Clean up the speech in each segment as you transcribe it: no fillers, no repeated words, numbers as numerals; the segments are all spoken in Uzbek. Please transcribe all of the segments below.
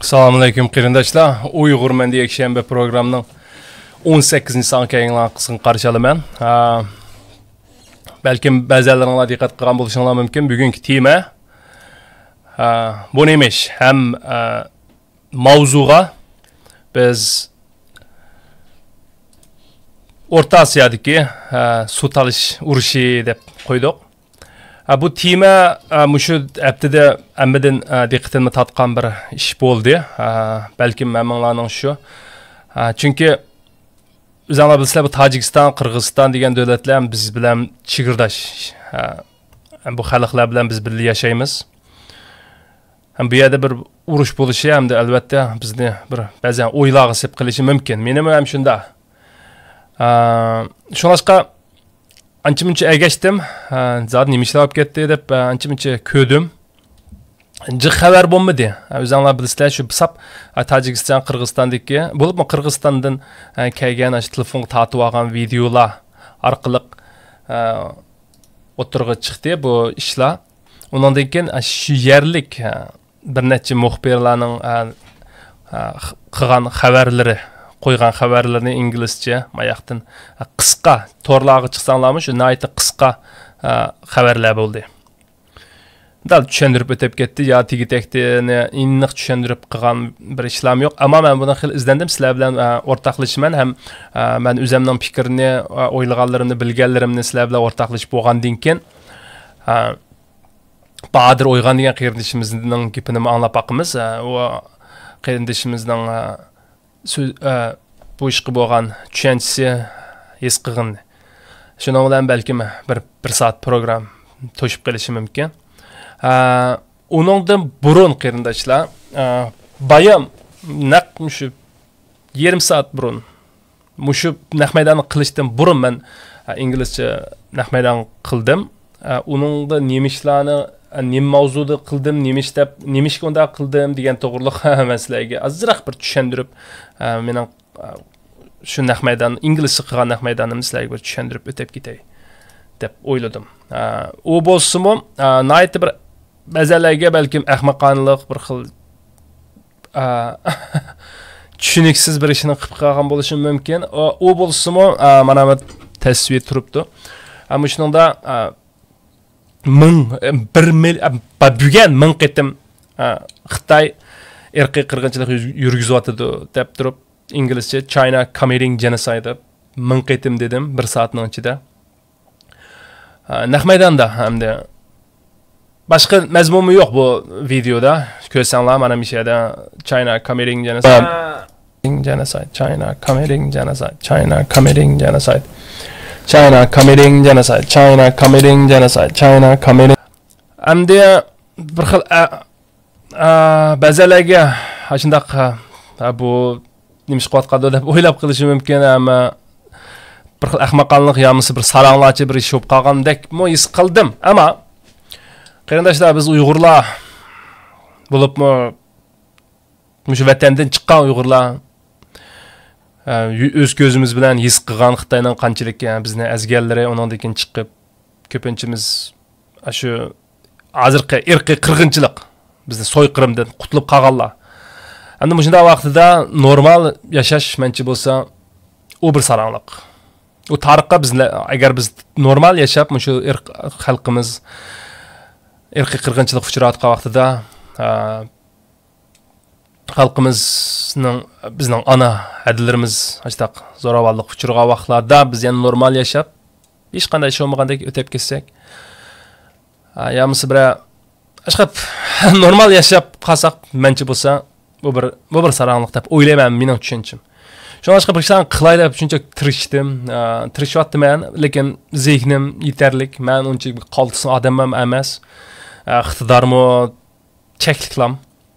Assalamu alaykum qarindoshlar. Uyg'ur men degan yakshanba programning 18-songa yayınlanmasini qarshi olaman. Balkim ba'zilaringlar diqqat qilgan bo'lishinglar mumkin. Bugungi tema bu nemish ham mavzuga biz O'rta Osiyodagi suv talish urushi deb qo'ydik. Bu tema mushu haftada hammadan diqqatimni tortgan bir ish bo'ldi. Balkim hammalarning shu. Chunki o'zinglar bilsizlar, bu Tojikiston, Qirg'iziston degan davlatlar biz bilan chegirdosh. Bu xalqlar bilan biz birga yashaymiz. Ham bu yerda bir urush bo'lishi hamda albatta bizni bir ba'zan o'ylarga sep qilishi mumkin. Mening ham shunda. Shunaqqa ancha-muncha ergashdim. Zaten nima ishlar olib ketdi deb ancha-muncha ko'rdim. Xabar bo'lmadi. O'zinglar bilsizlar, shu sap Tojikiston, Qirg'izistondagi, bo'lib Qirg'izistondan kelgan telefonga tortib olgan videolar orqali o'tirg'i chiqdi bu ishlar. Undan keyin shu yerlik bir necha muxbirlarning qilgan xabarlari, qo'ygan xabarlarni inglizcha mayaqdan qisqa to'rlarga chiqsanglarmi, shu nayta qisqa xabarlar bo'ldi. Dal tushuntirib o'tib ketdi, yo tegitekni aniq tushuntirib qilgan bir ishlam yo'q. Ammo men buni xil izlandim, sizlar bilan o'rtoqlashaman, ham men o'zimning fikrini, o'ylaganlarimni, bilganlarimni sizlar bilan o'rtoqlashib bo'lgandan keyin Bahadır Oygan degan qarindishimizning gapini anglab boqamiz. O qarindishimizning bu ishga bo'lgan tushunchasi his qilgan. Shuning bilan balkim bir soat program to'shib qilishi mumkin. Uningdan burun qarindoshlar, bayam naq shu yarim soat burun mushu naq maydonni qilishdan burun men inglizcha naq maydon qildim. Uningda nima ishlarni, nima mavzuda qildim, nima ishga unda qildim degan to'g'riliq masalaga azroq bir tushuntirib, mening shu naq maydon inglizcha qilgan naq maydonimni sizlarga bir tushuntirib o'tib ketay deb o'yladim. U bo'lsa-mu, nayt bir ba'zilarga balkim ahmoqonlik bir xil tushuniksiz bir ishni qilib qolgan bo'lishi mumkin. U bo'lsa-mu, mana bu tasvir turibdi. Ammo shunda bugun ming qitim Xitoy irqiy qirg'inchilik yurgizyotdi deb turib inglizcha China committing genocide ming qitim dedim bir soatning ichida. Naq maydonda hamda boshqa mazmuni yo'q bu videoda. Ko'rsanglar mana bu yerda China committing genocide, China committing genocide, China committing genocide, China committing genocide, China committing genocide, China committing. Hamda bir xil ba'zilarga shundaq bu nima ish qilayotgandi deb o'ylab qilishi mumkin, ammo bir xil ahmoqonlik yo'misi bir saranglarcha bir ish bo'lib qolgandek his qildim. Ammo qarindoshlar, biz Uyg'urlar bo'libmi shu vatandan chiqqan Uyg'urlar o'z ko'zimiz bilan his qilgan Xitoyning qanchalik bizni azganlari, undan keyin chiqib ko'pinchimiz shu hozirgi irqiy qirg'inchilik bizni so'yqirimdan qutulib qolganlar. Endi shunday vaqtida normal yashash menchi bo'lsa, u bir saranglik. U tarixqa bizlar agar biz normal yashab, shu xalqimiz irqiy qirg'inchilik uchrayotgan vaqtida xalqimizning bizning ana adillarimiz ashtaq zo'ravonlik uchragan vaqtlarda biz yana normal yashab, hech qanday ish bo'lmagandek o'tib ketsak, ya'misi bir ashqab normal yashab qolsak, menchi bo'lsa, bu bir saranglik deb o'ylayman mening tushunchim. Shunga bir ishlarni qilay deb shuncha tirishyapman, lekin zehnim yetarlik, men uncha qoltisin odamam emas. Iqtidormi chekliklam.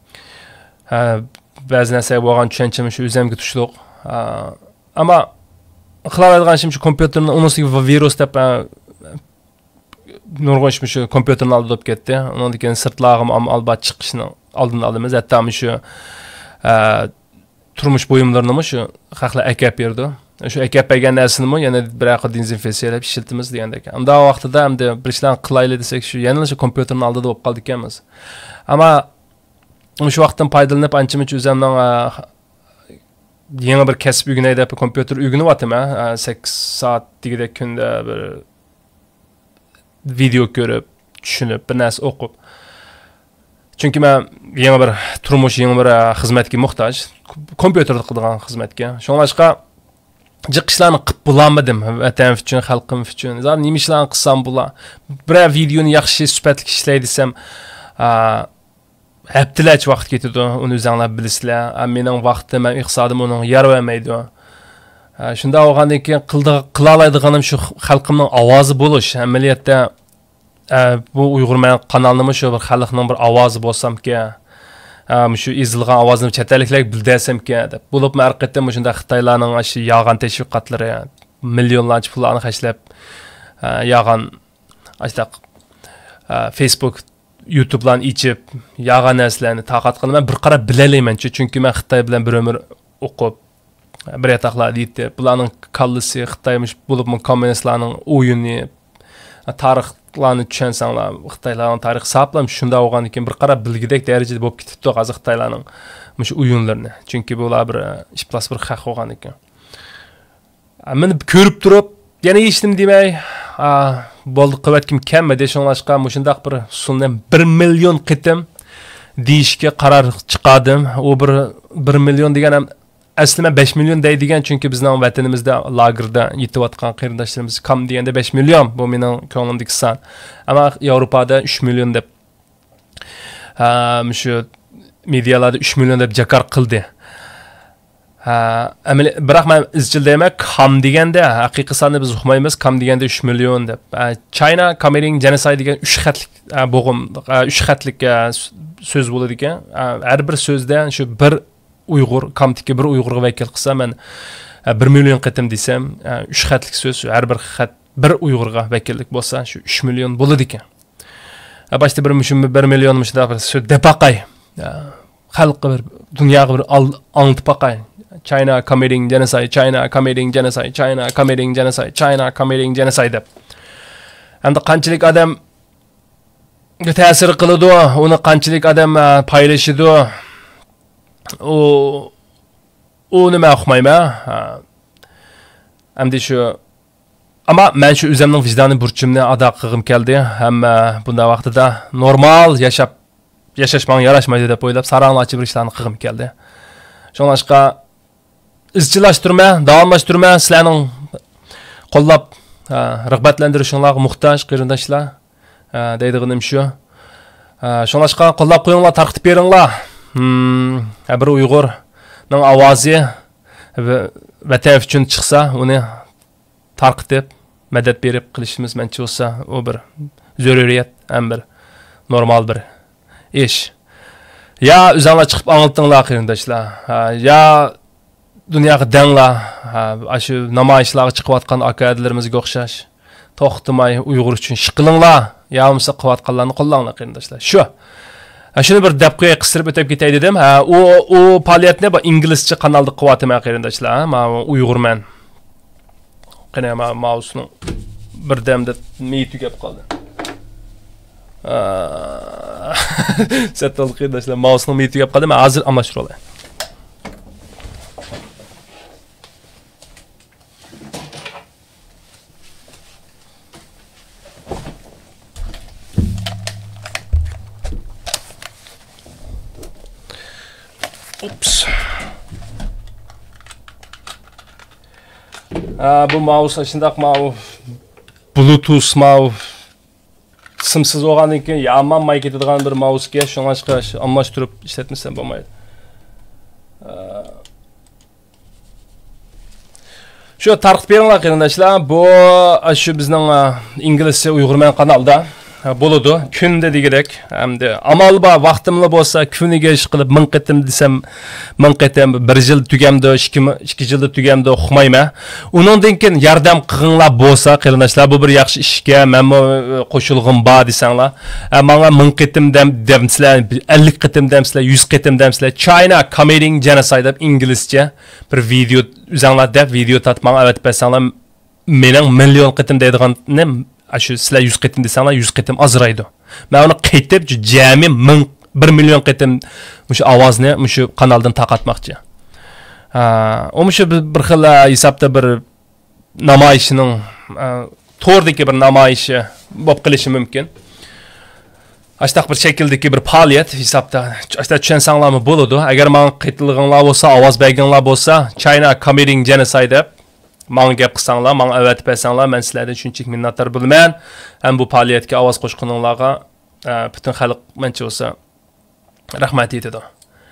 Ba'zi narsaga bo'lgan tushunchim shu o'zimga tushliq. Ammo qilayotgan ishim shu kompyuterni unisiga virus deb nurg'un shu kompyuterni olib bo'lib ketdi. Undan keyin sirtlog'im albatta chiqishni oldini olamiz. Hatto shu turmush buyumlarini shu xalqlar akab berdi. Shu akab bergan narsani yana bir aql dezinfeksiyalab ishiltimiz degandek. Unda vaqtida hamda bir ishlarni qilaylik desak, shu yana shu kompyuterni oldida bo'lib qoldik emas. Ammo O'sha vaqtdan foydalanib ancha-muncha o'zimning yangi bir kasb o'rganay deb kompyuter o'rganyapman. 8 soat degidek kunda bir video ko'rib, tushunib, bir narsa o'qib. Chunki men yangi bir turmush, yangi bir xizmatga muhtoj, kompyuterda qiladigan xizmatga. Shuningdek, jiq ishlarni qilib bo'lmadim, vatan uchun, xalqim uchun. Zaten nima ishlarni qilsam bo'lar. Bir videoni yaxshi, sifatli ishlaydi desam, haftalarcha vaqt ketadi, uni o'zinglar bilasizlar. Mening vaqtim, men iqtisodim uni yer vermaydi. Shunda olgandan keyin qila oladiganim shu xalqimning ovozi bo'lish. Amaliyotda bu Uyg'urman kanalini shu bir xalqning bir ovozi bo'lsam-ki, shu ezilgan ovozni chetliklarga bildirsam-ki deb. Bo'lib marqatda shunda Xitoylarning shu yog'an tashviqotlari millionlarcha pullarni xashlab yog'an ashtaq Facebook, YouTube'dan ichib yog'an narsalarni taqat qilaman, bir qarab bilalayman-chi, chunki men Xitoy bilan bir umr o'qib bir yataqlar deydi. Bularning kallisi Xitoymish bo'lib, kommunistlarning o'yini, tarixlarni tushansanglar, Xitoylarning tarix hisoblam shunda bo'lgandan keyin bir qarab bilgidek darajada bo'lib ketibdi hozir Xitoylarning shu o'yinlarini. Chunki bular bir ishplas bir xaq bo'lgan ekan. Men ko'rib turib, yana hech nima demay, bo'ldi qilayotgan kammi deshonlashqa shundaq bir sundan 1 million qitim deyishga qaror chiqardim. U 1 million degan ham aslida 5 million deydigan, chunki bizning vatanimizda lagerda yetayotgan qarindoshlarimiz kam deganda 5 million, bu mening ko'nglimdagi san. Ammo Yevropada 3 million deb shu medialarda 3 million deb jakar qildi. Biroq men izchil deyman, kam deganda haqiqiy sanni biz uqmaymiz, kam deganda 3 million deb. China committing genocide degan 3 xatlik bo'g'im, 3 xatlik so'z bo'ladi ekan. Har bir so'zda shu bir Uyg'ur, kamtiki bir Uyg'urga vakil qilsa, men 1 million qitim desam, 3 xatlik so'z, har bir xat bir Uyg'urga vakillik bo'lsa, shu 3 million bo'ladi ekan. Boshda 1 million shunda bir so'z depaqay. Xalqqa bir dunyoga bir angtib baqay. China committing genocide, China committing genocide, China committing genocide, China committing genocide deb. Endi qanchalik odam ta'sir qiladi, uni qanchalik odam paylashidi, u nima uqmayman. Endi shu ammo men shu o'zimning vijdoniy burchimni ado qilgim keldi. Hamma bunday vaqtida normal yashash menga yarashmaydi deb o'ylab, saranglarcha bir ishlarni qilgim keldi. Shuningdek, izchillashtirma, davomlashtirma, sizlarning qo'llab rag'batlantirishinglarga muhtoj qarindoshlar deydiganim shu. Shuningdek, qo'llab qo'yinglar, tarqitib beringlar. Bir Uyg'urning ovozi vatan uchun chiqsa, uni tarqitib, madad berib qilishimiz mencha bo'lsa, u bir zaruriyat, ham bir normal bir ish. Ya o'zinglar chiqib angltinglar qarindoshlar. Ya dunyoga danglar, shu namoyishlarga chiqayotgan akadalarimizga o'xshash to'xtamay Uyg'ur uchun shiqilinglar, ya bo'lmasa qilayotganlarni qo'llanglar qarindoshlar. Shu. Shuni bir deb qo'yib qistirib o'tib ketay dedim. U faoliyatni bu inglizcha kanalda qilyapman qarindoshlar. Men Uyg'urman. Qani men mouseni bir damda meyi tugab qoldi. Sattal qarindoshlar, mouseni meyi tugab qoldi. Men hozir almashtirib olaman. Ups. Bu mouse shundaq Bluetooth mouse simsiz bo'lgandan keyin yamanmay ketadigan bir mousega shunga almashtirib ishlatmasam bo'lmaydi. Shu tarqitib beringlar qarindoshlar. Bu shu bizning inglizcha Uyg'urman kanalda bo'ladi. Kunda degidek, hamda amal bor, vaqtimli bo'lsa kuniga ish qilib 1000 qitim desam, 1000 qitim 1 yil tugamdi, 2 yilda tugamdi, uqmayman. Uningdan keyin yordam qilinglar bo'lsa, qarindoshlar, bu bir yaxshi ishga men qo'shilg'im bor desanglar, menga 1000 qitim demsizlar, 50 qitim demsizlar, 100 qitim demsizlar, China committing genocide deb inglizcha bir video o'zinglar deb video tatmang avat bersanglar, mening million qitim deydiganim shu sizlar 100 qitim desanglar 100 qitim azraydi. Men uni qaytib jami 1 million qitim shu ovozni shu kanaldan taqatmoqchi. O shu bir xil hisobda bir namoyishining to'rdagi bir namoyishi bo'lib qilishi mumkin. Ashtaq bir shakldagi bir faoliyat hisobda. Ashta tushensanglarmi bo'ladi. Agar men qaytilganlar bo'lsa, ovoz berganlar bo'lsa, China committing genocide deb menga gap qilsanglar, menga avat bersanglar, men sizlardan shunchalik minnatdor bo'laman. Ham bu faoliyatga ovoz qo'shganlarga butun xalq mencha bo'lsa rahmat aytadi.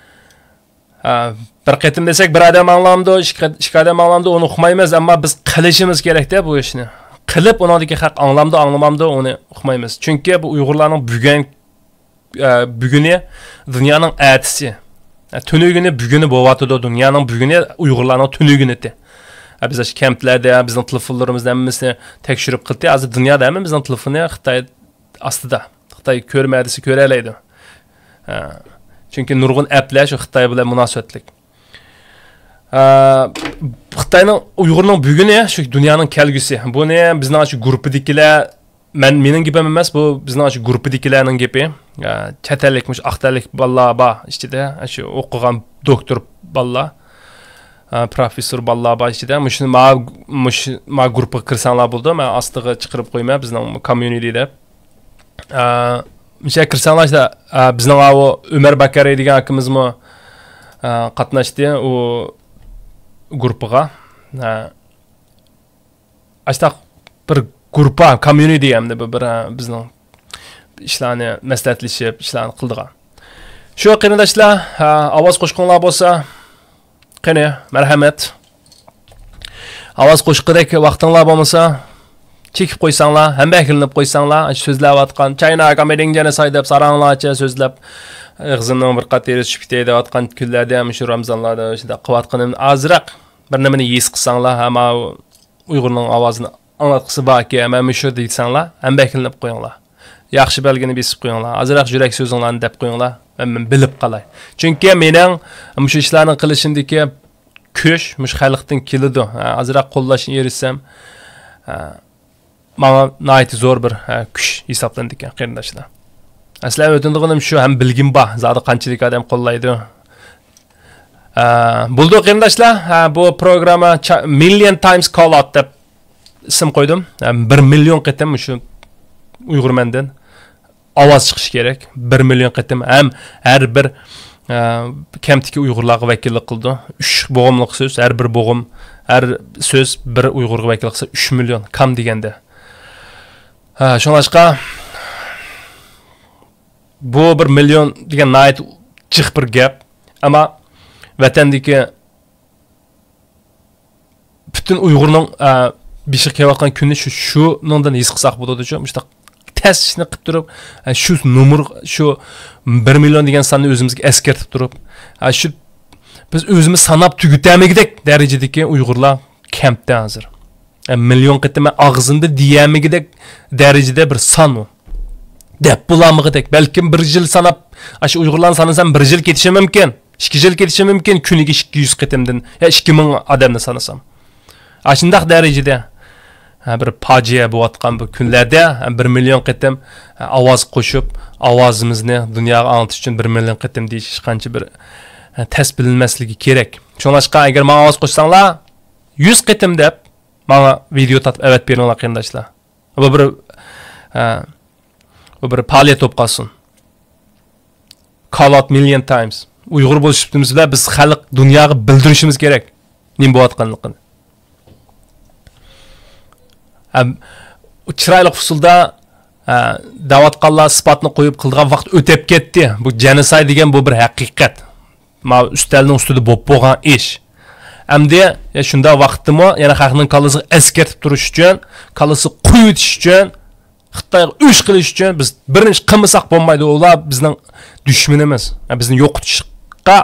Bir qatim desak, bir odam anglamdi, ikki odam anglamdi, uni uqmaymiz, ammo biz qilishimiz kerak-da bu ishni. Qilib uningdagi haq anglamdi, anglamamdi, uni uqmaymiz. Chunki bu Uyg'urlarning buguni dunyoning atisi. Tunugini buguni bo'lyapti, dunyoning buguni Uyg'urlarning tunugini-ti. Biz ash kamplarda, bizning telefonlarimizdan hammasini tekshirib qildik. Hozir dunyoda hamma bizning telefonni Xitoy ostida. Xitoy ko'rmadisi ko'ra oladi. Chunki nurg'un applar shu Xitoy bilan munosabatlik. Xitoyning Uyg'urning buguni shu dunyoning kelgusi. Buni bizning shu gruppidagilar, mening gapim emas, bu bizning shu gruppidagilarning gapi. Chatalik, aqtalik bolalar bor ichida, shu o'qigan doktor bolalar, professor bolalar bor ichida. Shuni ma gruppaga kirsanglar bo'ldi. Men ostiga chiqarib qo'yman bizning community deb. Misha kirsanglar işte bizning Umar Bakari degan akimizmi qatnashdi u gruppaga. Ashtaq bir gruppa, community hamda bir bizning ishlarni maslahatlashib, ishlarni qildigan. Shu qarindoshlar, ovoz qo'shganlar bo'lsa, qani, marhamat. Ovoz qo'shqidek vaqtinglar bo'lmasa, chekib qo'ysanglar, hamma kilinib qo'ysanglar, so'zlayotgan China committing genocide deb saranglarcha so'zlab, ig'zimning bir qateri tushib ketdi deyotgan kunlarda ham shu Ramazonlarda shunda qilayotganim azroq bir nimani his qilsanglar, hamma Uyg'urning ovozini anglatqisi borki, hamma shu deysanglar, hamma kilinib qo'yinglar. Yaxshi belgini besib qo'yinglar. Azroq yurak so'zinglarni deb qo'yinglar, men bilib qolay. Chunki mening shu ishlarni qilishimdagi kuch mush xalqdan keladi. Azroq qo'llashni erishsam, menga nihoyat zo'r bir kuch hisoblanadi ekan qarindoshlar. Aslan o'tindig'im shu, ham bilgim bor, zodi qanchalik odam qo'llaydi. Bo'ldi qarindoshlar, bu programma million times call out deb ism qo'ydim. 1 million qitim shu Uyg'urmandan ovoz chiqish kerak. 1 million qitim ham har bir kamtiki Uyg'urlarga vakillik qildi. 3 bo'g'imlik so'z, har bir bo'g'im, har so'z bir Uyg'urga vakillik qilsa 3 million kam deganda. Shunlashqa bu 1 million degan nihoyat jiq bir gap, ammo vatandagi butun Uyg'urning beshi kelayotgan kunni shu nondan his qilsak bo'ladi-ku. Mustaq tasishni qilib turib, shu nomer shu 1 million degan sonni o'zimizga eskartib turib, shu biz o'zimiz sanab tugutamigidek darajadagi Uyg'urlar kampda hozir. Million qitim og'zimda diyamigidek darajada bir son u. Deb bulamigidek, balkim 1 yil sanab, shu Uyg'urlarni sanasam 1 yil ketishi mumkin, 2 yil ketishi mumkin, kuniga 200 qitimdan, 2000 odamni sanasam. Shundaq darajada bir fojia bo'layotgan bu kunlarda 1 million qitim ovoz qo'shib, ovozimizni dunyoga anglatish uchun 1 million qitim deyish qancha bir tas bilinmasligi kerak. Shunlashqa agar men ovoz qo'shsanglar 100 qitim deb menga video tatib avat beringlar qarindoshlar. Bu bir faoliyat bo'lib qolsin. Call out million times. Uyg'ur bo'lishimiz bilan biz xalq dunyoga bildirishimiz kerak nima bo'layotganligini. Chiroyli usulda da'vatqonlar sifatni qo'yib qilgan vaqt o'tib ketdi. Bu genocide degan bu bir haqiqat. Ma ustalning ustida bo'lib bo'lgan ish. Hamda shunda vaqtimi, yana xalqning kallasiga eskartib turish uchun, kallasi qo'yitish uchun, Xitoyga ush qilish uchun biz birinchi qilmasak bo'lmaydi. Ular bizning dushmanimiz. Bizni yo'qotishga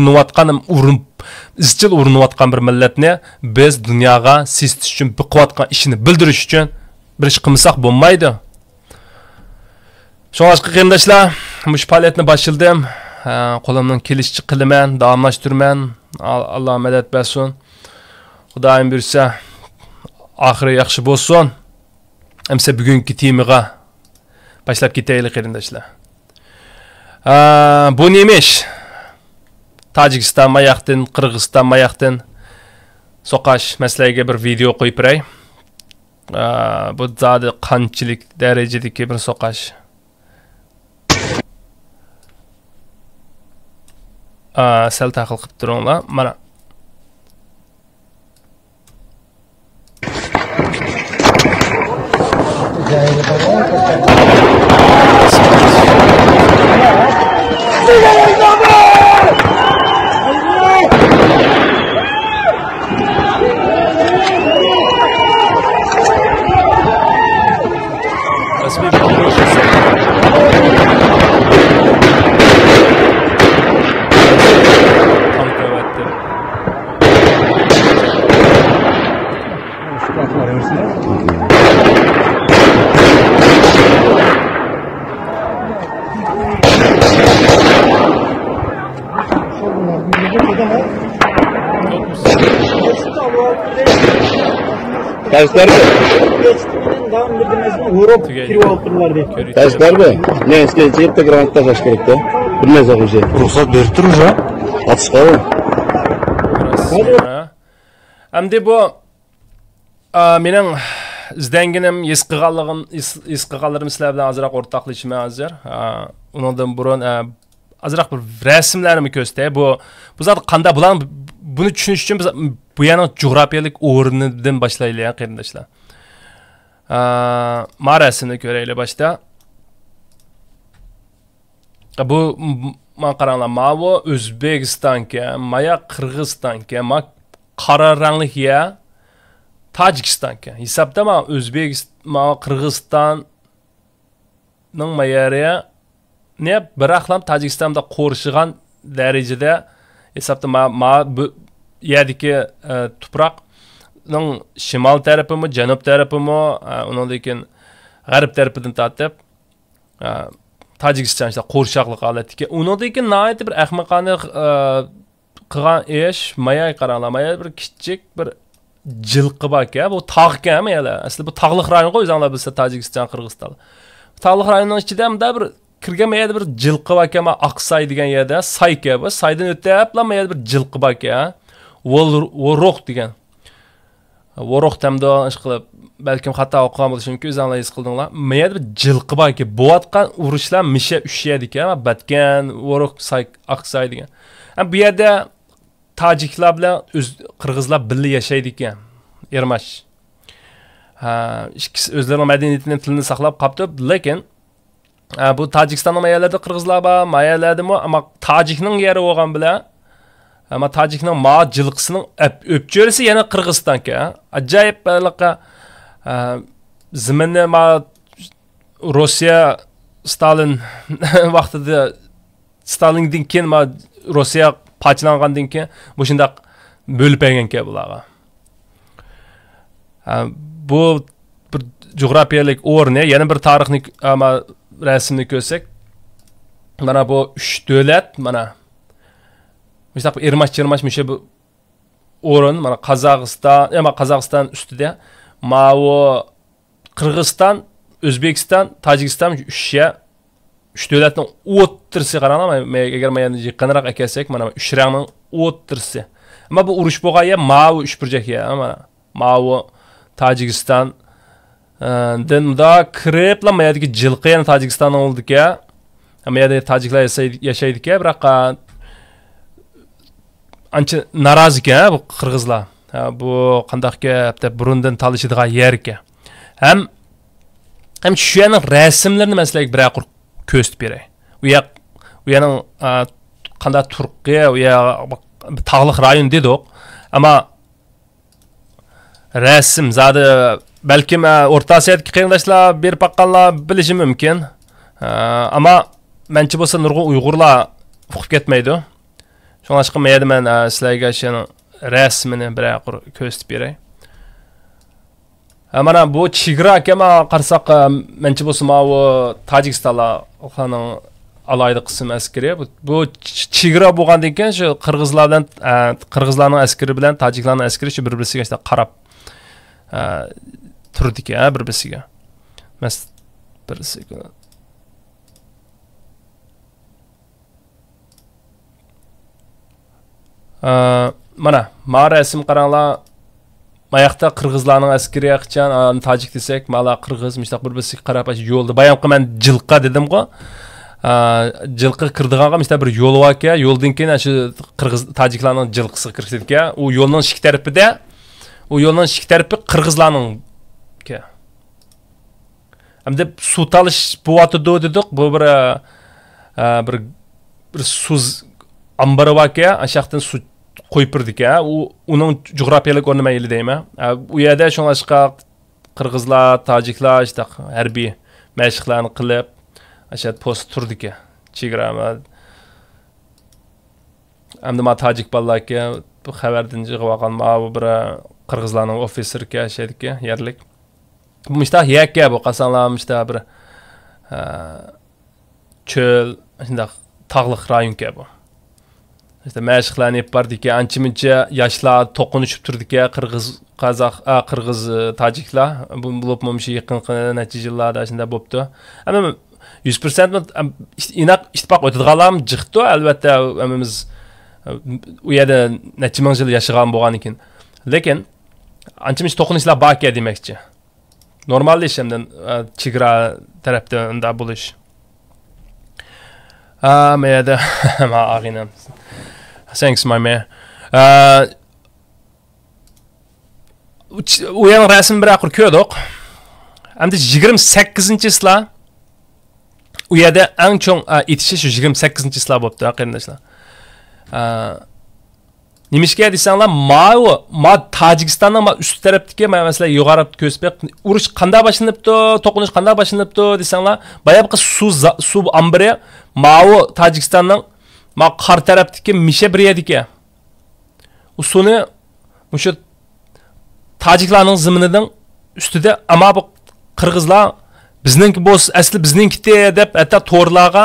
izchil urinayotgan bir millatni biz dunyoga sistish uchun qilayotgan ishini bildirish uchun bir ish qilmasak bo'lmaydi. Shuningdek qarindoshlar, bu faoliyatni boshladim. Qo'limdan kelishicha qilaman, davomlashtiraman. Alloh madad bersin. Xudoyim bersa, oxiri yaxshi bo'lsin. Hamsa bugungi temaga boshlab ketaylik qarindoshlar. Bu neymiş? Tojikiston mayaqdan, Qirg'iziston mayaqdan so'qash masalaga bir video qo'yib beray. Bu zodi qanchalik darajadagi bir so'qash. Sal taqil qilib turinglar. Mana Tersler mi? Devam edilmesine vurup kirip otururlar diye. Tersler mi? Ne eski çekip de grantta taş gerekti. Bilmez o şey. Ruhsat berip turmuş ha? Atışqa mı? Hamda bu mening izdanganim esqiganlarim sizlar bilan azroq o'rtoqlashishim hozir. Undan burun azroq bir rasmlarni ko'rsatay. Bu zot qanday buni tushunish uchun biz bu yana jo'grafiyalik o'rnidan boshlaylik qarindoshlar. Ma rasmni ko'raylik boshda. Bu men qaranglar, ma bu O'zbekistonga, maya Qirg'izistonga, ma qora ranglikga Tojikistonga. Hisobda men O'zbekiston, Qirg'izistonning mayariga ne bir aqlam Tojikistonda qo'rshigan darajada hisobda ma bu yerdagi tuproqning shimol tarafimi, janub tarafimi, undan keyin g'arb tarafidan tortib Tojikiston qo'rshoqlik holatga. Undan keyin nihoyat bir ahmoqona qilgan ish, maya qaranglar, maya bir kichik bir jilqi bor ekan. Bu tog'ga mayala. Asli bu tog'liq rayon qo'ysanlar bilsa Tojikiston, Qirg'iziston. Tog'liq rayonning ichida bir kirgan mayada bir jilqi bor ekan, Oqsay degan yerda, Sayka bu. Saydan o'tib, mayada bir jilqi bor ekan. Voroq degan. Voroq tamda ish qilib, balkim xato o'qigan bo'lishi mumkin, o'zinglar his qildinglar. Mayada bir jilqi bor ekan. Bu atgan urushlar misha ushiyadi ekan, Batgan, Voroq, Oqsay degan. Bu yerda Tojiklar bilan Qirg'izlar birga yashaydi ekan. Ermash. Ikkisi o'zlarining madaniyatini, tilini saqlab qolibdi, lekin bu Tojikistonning mayalarda Qirg'izlar bor, mayalardimi, ammo Tojikning yeri bo'lgan bilan, ammo Tojikning jilqisining o'pchörisi yana Qirg'izistonga. Ajoyib baliqqa zaminni Rossiya Stalin vaqtida Stalindan keyin Rossiya parchalangandan keyin bu shunday bo'lib bergan bularga. Bu bir jo'grafiyalik o'rni, yana bir tarixni rasmni ko'rsak, mana bu 3 davlat, mana misol Ermash musha bu o'rin, mana Qozog'iston ustida, mana Qirg'iziston, O'zbekiston, Tojikiston 3 davlatning o'ttirisi qaranglar, agar men yaqinroq akasak, mana 3 rangning o'ttirisi. Ammo bu urush bo'lgan yer, mana 3 burchak yer, mana Tojikiston da kirib, mayadagi jilqi yana Tojikistonning oldiga, mayada tojiklar yashaydi ekan, biroq ancha norozi ekan bu qirg'izlar. Bu qandaqga burundan talishadigan yer ekan. Ham shu yerning rasmlarini masalan bir aqur ko'rsatib beray. U yerning qanday Turkiya, u yer tog'liq rayon dedik, ammo rasm zodi balkim O'rta Osiyodagi qarindoshlar berib baqqanlar bilishi mumkin. Ammo menchi bo'lsa nurg'un Uyg'urlar o'qib ketmaydi. Shunga chiqib men sizlarga shuni rasmini bir aqur ko'rsatib beray. Mana bu chegara kema qarsak menchi bo'lsa bu Tojikistonlarning alayda qism askari. Bu chegara bo'lgandan keyin shu qirg'izlarning askari bilan tojiklarning askari shu bir-biriga qarab turdik bir-biriga. Mas birisiga. Mana resim qaranglar. Mayaqda qirg'izlarning askariga qichan, tojik desak, mala qirg'iz, mishtaq bir-birisiga qarab yo'lda. Bayamqi men jilqa dedim-ku. Jilqa kirdiganga mishtaq bir yo'l bor ekan, yo'ldan keyin shu qirg'iz tojiklarning jilqisi kirib ketgan. U yo'lning ikki tarafida, qirg'izlarning ekan. Hamda suv talish bo'yotdi dedik. Bu bir suv ambari bor ekan, ashaqdan suv qo'yib birdik. Uning jo'grafiyalik o'rni mayli deyman. U yerda shunlashqa qirg'izlar, tojiklar işte harbiy mashqlarni qilib, ashad post turdik. Chegarama. Hamda ma tojik bolalarga bu xabardan yig'ib olgan bu bir qirg'izlarning ofitserga shediki, yerlik. Bu mishta yakka bu qasanlar mishta bir cho'l, shunday tog'liq rayonga bu. İşte məşqlarni yapıb bardik ki, ancha-muncha yoshlar to'qinishib turdik ya, qirg'iz, tojiklar. Bu bo'lib shu yaqinqi necha yillarda shunday bo'libdi. Ammo 100% inoq ittifoq o'tadiganlar jiqdi, albatta, hammamiz u yerda necha ming yil yashagan bo'lgan ekan. Lekin ancha-muncha to'qinishlar bor ekan demakchi. Normal ish hamdan chegara tarafda unda bo'lish. Mayda, ma ag'inam. Thanks, my man. U yana rasm bir aqir ko'rdik. Hamda 28-yillar u yerda eng cho'ng etishi shu 28-yillar bo'libdi, qarindoshlar. Nimishga desanglar, ma Tojikistonning ust tarafdagi, masalan, yuqori ko'rsatib, urush qanday boshlanibdi, to'qinish qanday boshlanibdi desanglar, bayaqi suv ambari Tojikistonning qor tarafdagi misha bir yerdiki. U suvni o'sha tojiklarning ziminining ustida, ammo bu qirg'izlar bizningki bo's, asli bizningki deb hatto to'rlarga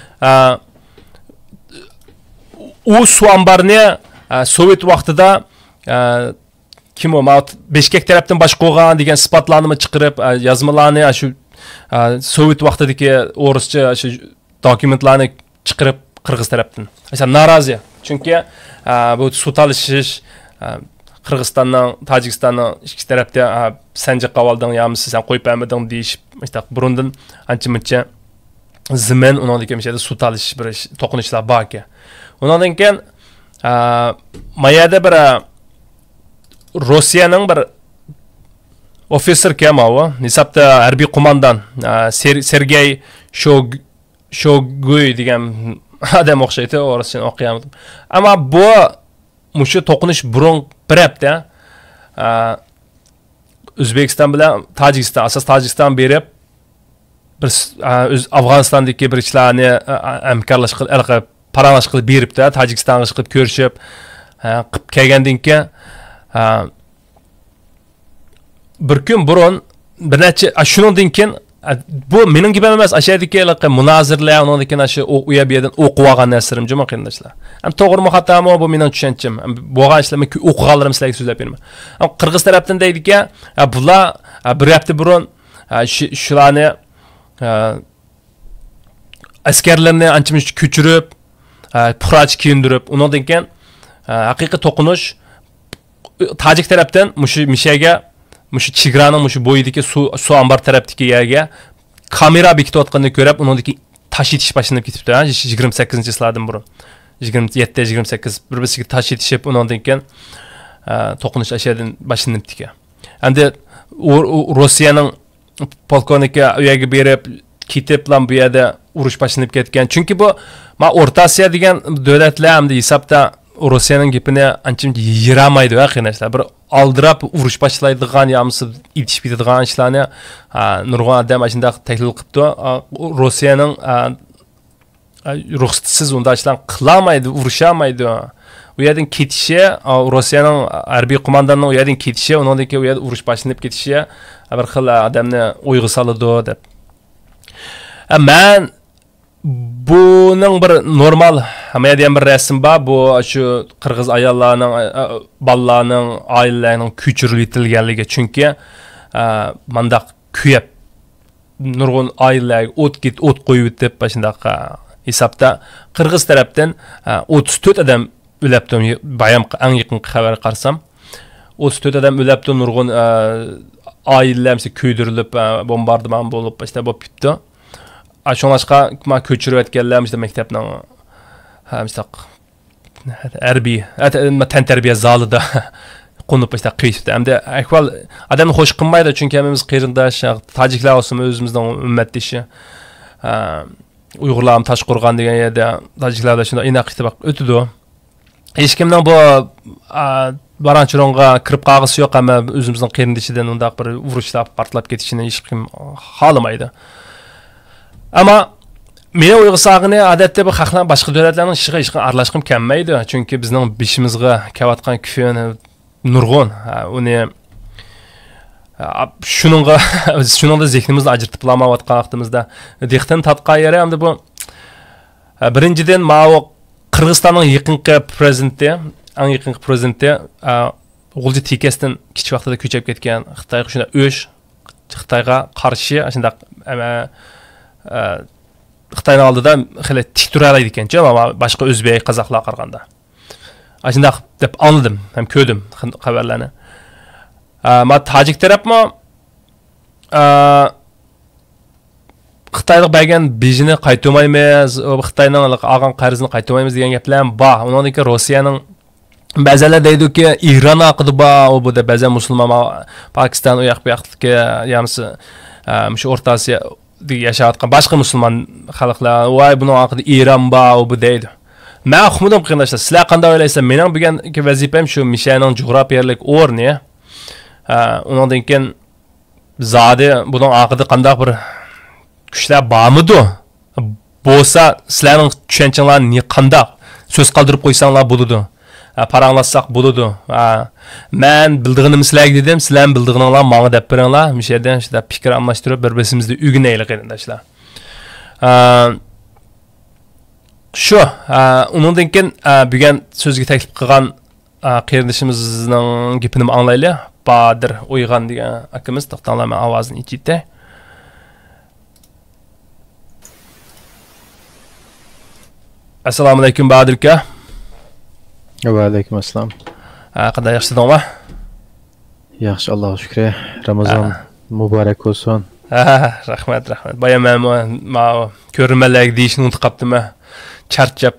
u suv ambarini Sovet vaqtida kim o Beshkek tarafdan bosh qo'ygan degan isbotlarni chiqarib, yozmalarni shu Sovet vaqtidagi o'rischa shu dokumentlarni chiqarib Qirg'iz tarafdan. Mesela narazi. Chunki bu suv talishish Qirg'izistonning, Tojikistonning ikki tarafda sanja qavaldan yamsiz sen qo'yib bermading deyishib, işte burundan ancha-muncha zimin undan keyin suv talishish bir to'qinishlar bor ekan. Undan keyin mayada bir Rossiyaning bir ofitser kelmavi, nisabda harbiy qo'mondan Sergey Shoguy degan adam o'xshaydi, orasini o'qiyapman. Ammo bu mushu to'qinish burun bir hafta O'zbekiston bilan Tojikiston, asos Tojikiston berib bir Afg'onistondagi bir ishlarni hamkorlash qilib, paralash qilib beribdi, Tojikistonga chiqib ko'rishib, qilib kelgandan keyin bir kun burun bir necha shundan keyin bu mening gapim emas, ashadagi munozirlar, undan keyin shu u yerdan o'qib olgan narsarim juma qarindoshlar. Ham to'g'rimi xatomi bu mening tushunchim. Bo'lgan ishlarni o'qiganlarim sizlarga so'zlab beraman. Qirg'iz tarafdan deydiki, bular bir hafta burun shularni askarlarni ancha-muncha ko'chirib, puhrach kiyindirib, undan keyin haqiqiy to'qinish tojik tarafdan mishaga chegaraning bo'yidagi suv ambar tarafdagi yerga kamera bekitayotganini ko'rib, undan keyin tash etish boshlanib ketibdi. 28-yillardan burun. 27-28 bir-birisiga tash etishib, undan keyin to'qinish ashadan boshlanibdi. Endi Rossiyaning polkovniki u yerga berib ketib bilan bu yerda urush boshlanib ketgan. Chunki bu O'rta Osiyo degan davlatlar hamda hisobda Rossiyaning gapini ancha-muncha yiramaydi qarindoshlar. Bir aldirab urush boshlaydigan yamsiz itishib ketadigan ishlarni nurg'on odam shunday tahlil qilibdi. Rossiyaning ruxsatsiz unda ishlar qilolmaydi, urushamaydi. U yerdan ketishi, Rossiyaning harbiy qo'mondonining u yerdan ketishi, undan keyin u yerda urush boshlanib ketishi bir xil odamni o'yga soladi deb. Men buning bir normal hammadan bir rasm bor. Bu shu qirg'iz ayollarning, bolalarning, oilalarining ko'chirib etilganligi. Chunki mandaq kuyib nurg'un oilalarga o't qo'yib deb shunday hisobda qirg'iz tarafdan 34 odam o'labdi. Bayam eng yaqin xabar qarsam 34 odam o'labdi, nurg'un oilalar kuydirilib, bombardimon bo'lib, işte bo'lib ketdi. Shunlashqa ma ko'chirib o'tganlar maktabning harbiy, tantarbiya zalida qo'nib işte qiyishdi. Hamda ahvol odamni xush qilmaydi, chunki hammamiz qarindosh, tojiklar olsin o'zimizning ummatdoshi. Uyg'urlar ham Toshqo'rg'on degan yerda tojiklarda shunday inoq qilib o'tdi. Hech kimning bu baranchironga kirib qolg'isi yo'q, ammo o'zimizning qarindoshidan undaq bir urushlar portlab ketishini hech kim xohlamaydi. Ammo meni o'yg'isag'ini odatda bu xalqlar boshqa davlatlarning ishiga hech qanday aralashqim kelmaydi, chunki bizning beshimizga kelayotgan kufun nurg'un. Uni shuningda zehnimizni ajratib olmayotgan vaqtimizda dehqon tatqa yeri hamda bu birinchidan ma'u Qirg'izistonning yaqinqi prezidenti, eng yaqinqi prezidenti G'ulji Tekesdan kichik vaqtida ko'chib ketgan Xitoyga shuna Xitoyga qarshi shunday Xitoyning oldida xili tik tura oladi ekan-chi, ammo boshqa o'zbek, qozoqlar qaraganda. Shunday deb anladim, ham ko'rdim xabarlarni. Ma tojik tarafmi Xitoylik bergan bijini qaytarmaymiz, Xitoyning olgan qarzini qaytarmaymiz degan gaplar bor. Undan keyin Rossiyaning ba'zilar deydiki, Iran haqida bor, u bu da ba'zi musulmon Pokiston u yoq bu yoqdagi yamsi shu O'rta Osiyo yashayotgan boshqa musulmon xalqlar, voy buning haqida Iran bor, u bu deydi. Men xumudim qiyinlashdi. Sizlar qanday o'ylaysiz? Mening bo'lgan vazifam shu Mishaning jo'grafiyalik o'rni. Undan keyin zodi buning haqida qanday bir kuchlar bormidi? Bo'lsa, sizlarning tushunchalaringiz qanday so'z qoldirib qo'ysanglar bo'ladi. Paranglasak bo'ladi. Men bildig'inimni sizlarga dedim, sizlar bildig'ininglar menga deb beringlar. Mishadan shunda fikr almashtirib bir-birimizni o'rganaylik qarindoshlar. Shu, undan keyin bugun so'zga taklif qilgan qarindishimizning gapini anglaylik. Badir Uyg'on degan akamiz to'xtanglar, men ovozini eshitdi. Assalomu alaykum Badir aka. Va alaykum assalom. Qanday yaxshisanmi? Yaxshi, Allohga shukr. Ramazon muborak bo'lsin. Rahmat. Bayam men ko'rmalarga deyishni unutib qolibdim. Charchab.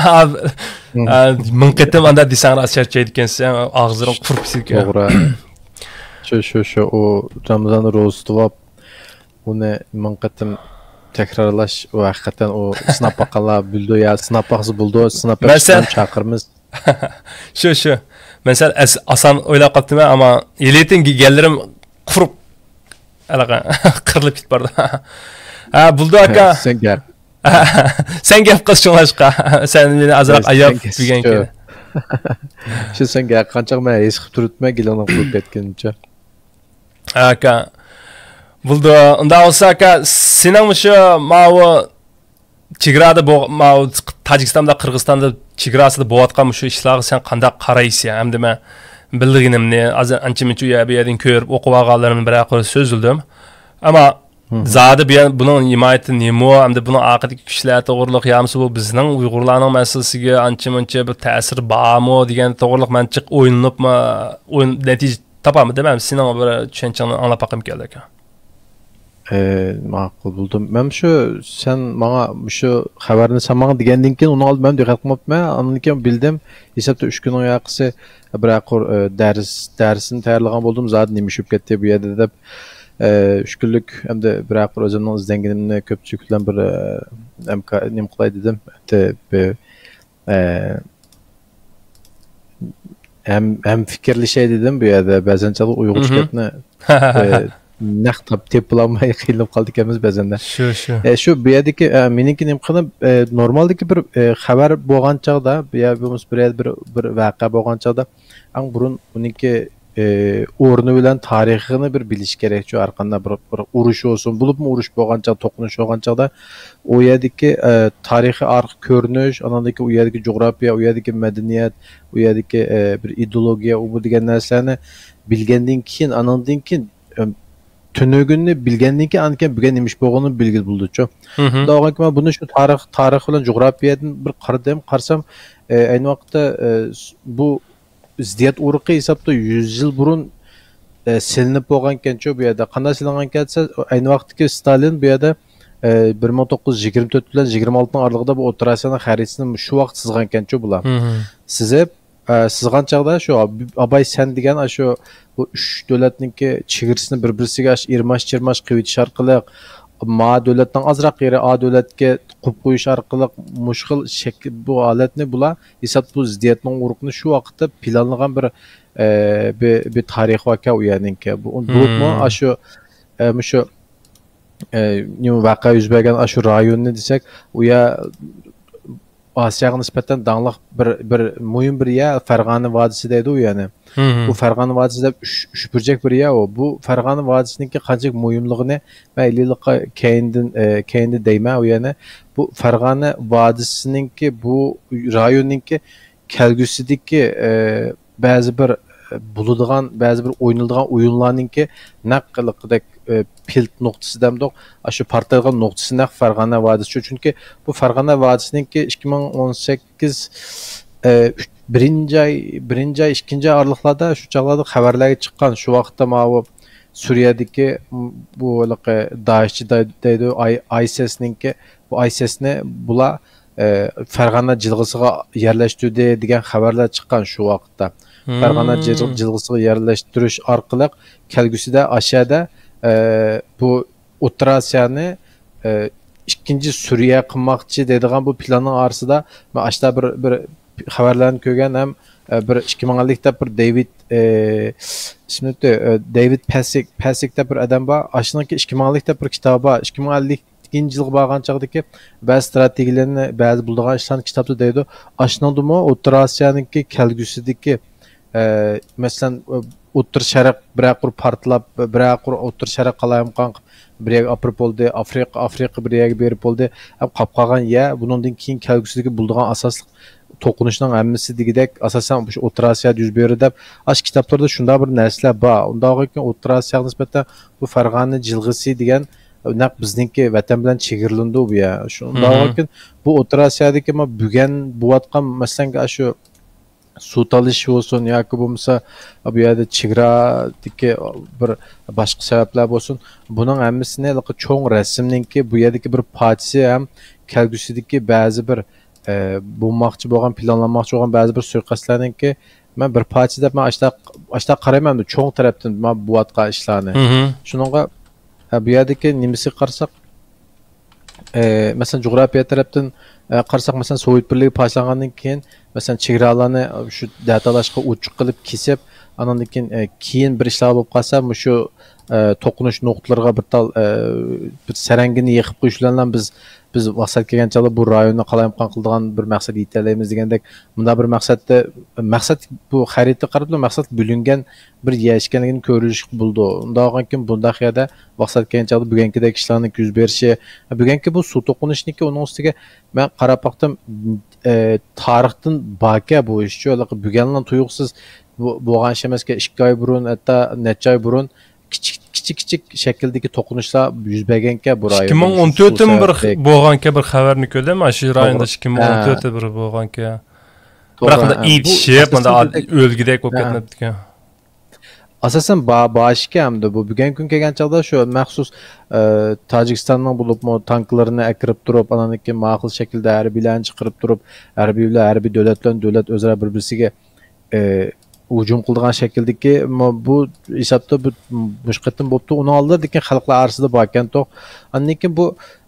Ming qatam anda desang charchaydi ekansan, og'zing qurib ketgan. To'g'ri. Shu o Ramazon ro'za tutib, uni ming qatam takrorlash va haqiqatan o sinab baqalar buldi ya, sinab baqsi buldi, sinab baqishdan chaqirmiz. Shu. Men sal oson o'ylab qoldim, ammo yeletin gellerim qurib alaqa qirilib ketib bordi. Buldi aka. Sen gap qilishinglar, sen meni azroq ayab degan keyin. Shu senga qancha men his qilib turibman, gilani qilib ketgancha. Aka. Buldi, unda olsa aka, sening shu ma'u chegarada ma'u Tojikistonda, Qirg'izistonda chegarasida bo'layotgan shu ishlarga sen qanday qaraysan? Hamda men bildig'inimni ancha-muncha bu yerdan ko'rib o'qib olganlarimni bir so'zildim. Ammo zodi buning himoyati nima, hamda buning aqidagi kuchlar to'g'riliq yamsi bu bizning Uyg'urlarning masalasiga ancha-muncha bir ta'sir bormi degan to'g'riliq men chiq o'yinibmi, o'yin natija topammi demam. Sening bir tushunchangni anglab boqim keldi aka. Ma'qul buldum. Men sen bana şu xabarni sen bana degandan keyin uni olib men diqqat qilmabman. Ondan keyin bildim. Hesabda 3 kun oyoqisi biraqor darsini tayyorlagan bo'ldim. Zat nima tushib ketdi bu yerda deb 3 kunlik hamda biraqor o'zimning izlanganimni ko'pchilik bilan bir nima qilay dedim. Hem fikrlashay dedim bu yerda ba'zanchalik Uyg'ur chiqatni naqtab teplamay qiynalib qoldik emas ba'zanda. Shu bu yerdagi meniki nima qilib normaldagi bir xabar bo'lgan chog'da, ya bo'lmasa bir voqea bo'lgan chog'da, ang burun uniki o'rni bilan tarixini bir bilish kerak. Shu arqanda bir urush olsun, bo'libmi urush bo'lgan chog'da, to'qinish bo'lgan chog'da u yerdagi tarixiy arq ko'rinish, anandagi u yerdagi jo'g'rafiya, u yerdagi madaniyat, u yerdagi bir ideologiya, u bu degan narsalarni bilgandan keyin, anandan keyin tünögünni bilgendan keyin anken bugun nima ish bo'lganini bilgil bo'ldi-chu. Da'vokim buni shu tarix bilan jo'grafiyadan bir qarasam, ayni vaqtda bu ziddiyat uruqi hisobda 100 yil burun silinib bo'lgan ekanchu bu yerda qanday silingan ekan desa ayni vaqtdagi Stalin bu yerda 1924 bilan 26 oralig'ida bu O'rta Osiyoning xaritasini shu vaqt chizgan ekanchu bular. Sizib sizgan chaqda shu Abay San degan shu bu 3 davlatningki chegarasini bir-birisiga irmash-chirmash qilib o'tish orqali ma davlatdan azroq yeri A davlatga qo'yib qo'yish orqali mushkil shakl bu holatni bular hisob bu ziddiyatning uruqni shu vaqtda planlagan bir tarix voqea u yerningki bu shu vaqa yuz bergan shu rayonni desak u yer Osiyoga nisbatan dangliq bir muhim bir yer Farg'ona vodiysi deydi u yani. Bu Farg'ona vodiysi deb 3 burchak bir yer o. Bu Farg'ona vodiysiningki qanchalik muhimligini maylilikqa keyinda deyman u yani. Bu Farg'ona vodiysiningki bu rayonninki kelgusidagi ba'zi bir buladigan, ba'zi bir o'ynaladigan o'yinlarninki naq qiliqdek pilt nuqtasidan shu portlagan nuqtasi naq Farg'ona vodiysi. Chunki bu Farg'ona vodiysiningki 2018 birinchi ay ikkinchi oylarda shu chaqlarda xabarlarga chiqqan shu vaqtda bu Suriyadagi bu Daeshchi deydi ISISninki bu ISISni bular Farg'ona jilg'isiga yerlashtirdi degan xabarlar chiqqan shu vaqtda. Farg'ona jilg'isiga yerlashtirish orqali kelgusida aşağıda bu O'rta Osiyoni ikkinchi Suriya qilmoqchi deydigan bu planning arsida men ashta bir xabarlarni ko'rgan ham bir 2010'likda bir David Passek deb bir adam bor. Ashniki 2010'likda bir kitobi 2050 yilga borgan chaqdagi ba'zi strategiyalarni ba'zi buldigan ishlarni kitobda deydi. Ashnadimi O'rta Osiyoniki kelgusidagi masalan O'rta Sharq biraqur portlab, biraqur O'rta Sharq qalayimqon bir yerga apirib bo'ldi, Afrika bir yerga berib bo'ldi. Ham qolib qolgan ya bundan keyin kelgusidagi buldigan asosli to'qinishning hammasi degidek asosan shu O'rta Osiyoda yuz berdi deb kitoblarda shunday bir narsalar bor. Undan keyin O'rta Osiyoga nisbatan bu Farg'ona jilg'isi degan naq bizningki vatan bilan chegaralandi bu ya. Shundan keyin bu O'rta Osiyodagi bugun bo'layotgan masalan shu suv talish bo'lsin yoki bo'lmasa bu yerda chegaradagi bir boshqa sabablar bo'lsin, buning hammasini cho'ng rasmninki bu yerdagi bir parchasi ham kelgusidagi ba'zi bir bo'lmoqchi bo'lgan, planlanmoqchi bo'lgan ba'zi bir suiqasdlarninki men bir parcha deb men ashta qarayman cho'ng tarafdan men bo'layotgan ishlarni. Shuningga bu yerdagi nimasiga qarasak masalan jo'g'rafiya tarafdan qarasak masalan Sovet birligi boshlangandan keyin masalan chegaralarni shu datalashga uchuq qilib kesib andan keyin bir ishlar bo'lib qolsa shu to'qinish nuqtalariga bir sarangini yiqib qo'yishlardan biz maqsad kelgancha bu rayonni qalayimqon qiladigan bir maqsad yetalaymiz degandek bunda bir maqsad bu xarita qarab maqsad bo'lingan bir yashkanligini ko'rish bo'ldi. Undan keyin bunda yerda maqsad kelgancha bugunkidek ishlarni yuz berishi, bugunki bu suv to'qinishniki uning ustiga men qarab baqdim tarixdan baka bu ishchi bugundan tuyuqsiz bo'lgan ish emasga 2 oy burun hatto necha oy burun kichik shakldagi to'qinishlar yuz berganka bu rayon 2014 bir bo'lganka bir xabarni ko'rdim. Shu rayonda 2014 bir bo'lganka. Biroq itishib, mana o'lgidek bo'lib ketdi. Asosan boshqa hamda bu bugungi kun kelgan chaqda shu maxsus Tojikistonning bo'lib tanklarini akirib turib, ananiki ma'qul shaklda harbiylarni chiqarib turib, harbiy davlat o'zaro bir-birisiga hujum qilgan shakldagi bu hisobda bu mushqatim bo'libdi. Uni oldidagi xalqlar orasida bor ekan to'q. Lekin bu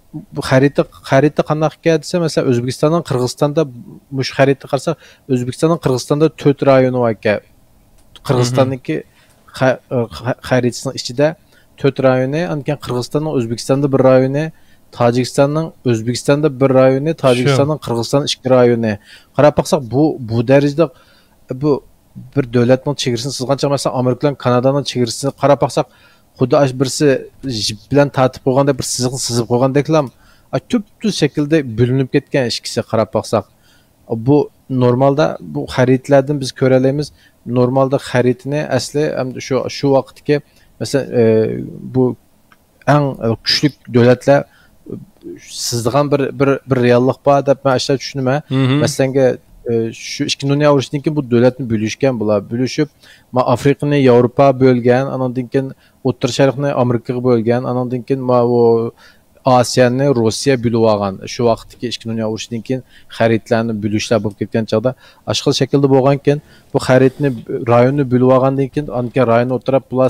xarita qanday ekan desa, masalan O'zbekistondan Qirg'izistonda mush xarita qarasak, O'zbekistondan Qirg'izistonda 4 rayoni bor ekan. Qirg'izistonniki xaritasining ichida 4 rayoni, ankan Qirg'izistonning O'zbekistonda bir rayoni, Tojikistonning O'zbekistonda bir rayoni, Tojikistonning Qirg'izistonda 2 rayoni. Qarab baqsak bu darajada bu bir davlatning chegarasini sızgancha masalan Amerikadan Kanadaning chegarasini qarab baqsak xuddi birisi jip bilan tatib qo'yganda bir siziqni sızib qo'ygandeklam tub-tuz shaklda bo'linib ketgan ikkisi qarab baqsak. Bu normalda bu xaritlardan biz ko'ra olamiz. Normalda xaritani asli shu vaqtga masalan bu eng kuchli davlatlar sizdigan bir reallik bor deb men ashta tushunaman. Masalan shu 2 dunyo urushidan keyin bu davlatni bo'lishgan bular. Bo'lishib, ma Afrikani Yevropa bo'lgan, andan keyin O'rta Sharqni Amerikaga bo'lgan, andan keyin ma o Asiyani Rossiya bo'lib olgan. Shu vaqtdagi 2 dunyo urushidan keyin xaritlarni bo'lishlar bo'lib ketgan chaqda ashqil shaklda bo'lgan ekan, bu xaritni rayonni bo'lib olgandan keyin anka rayonni o'tirib bular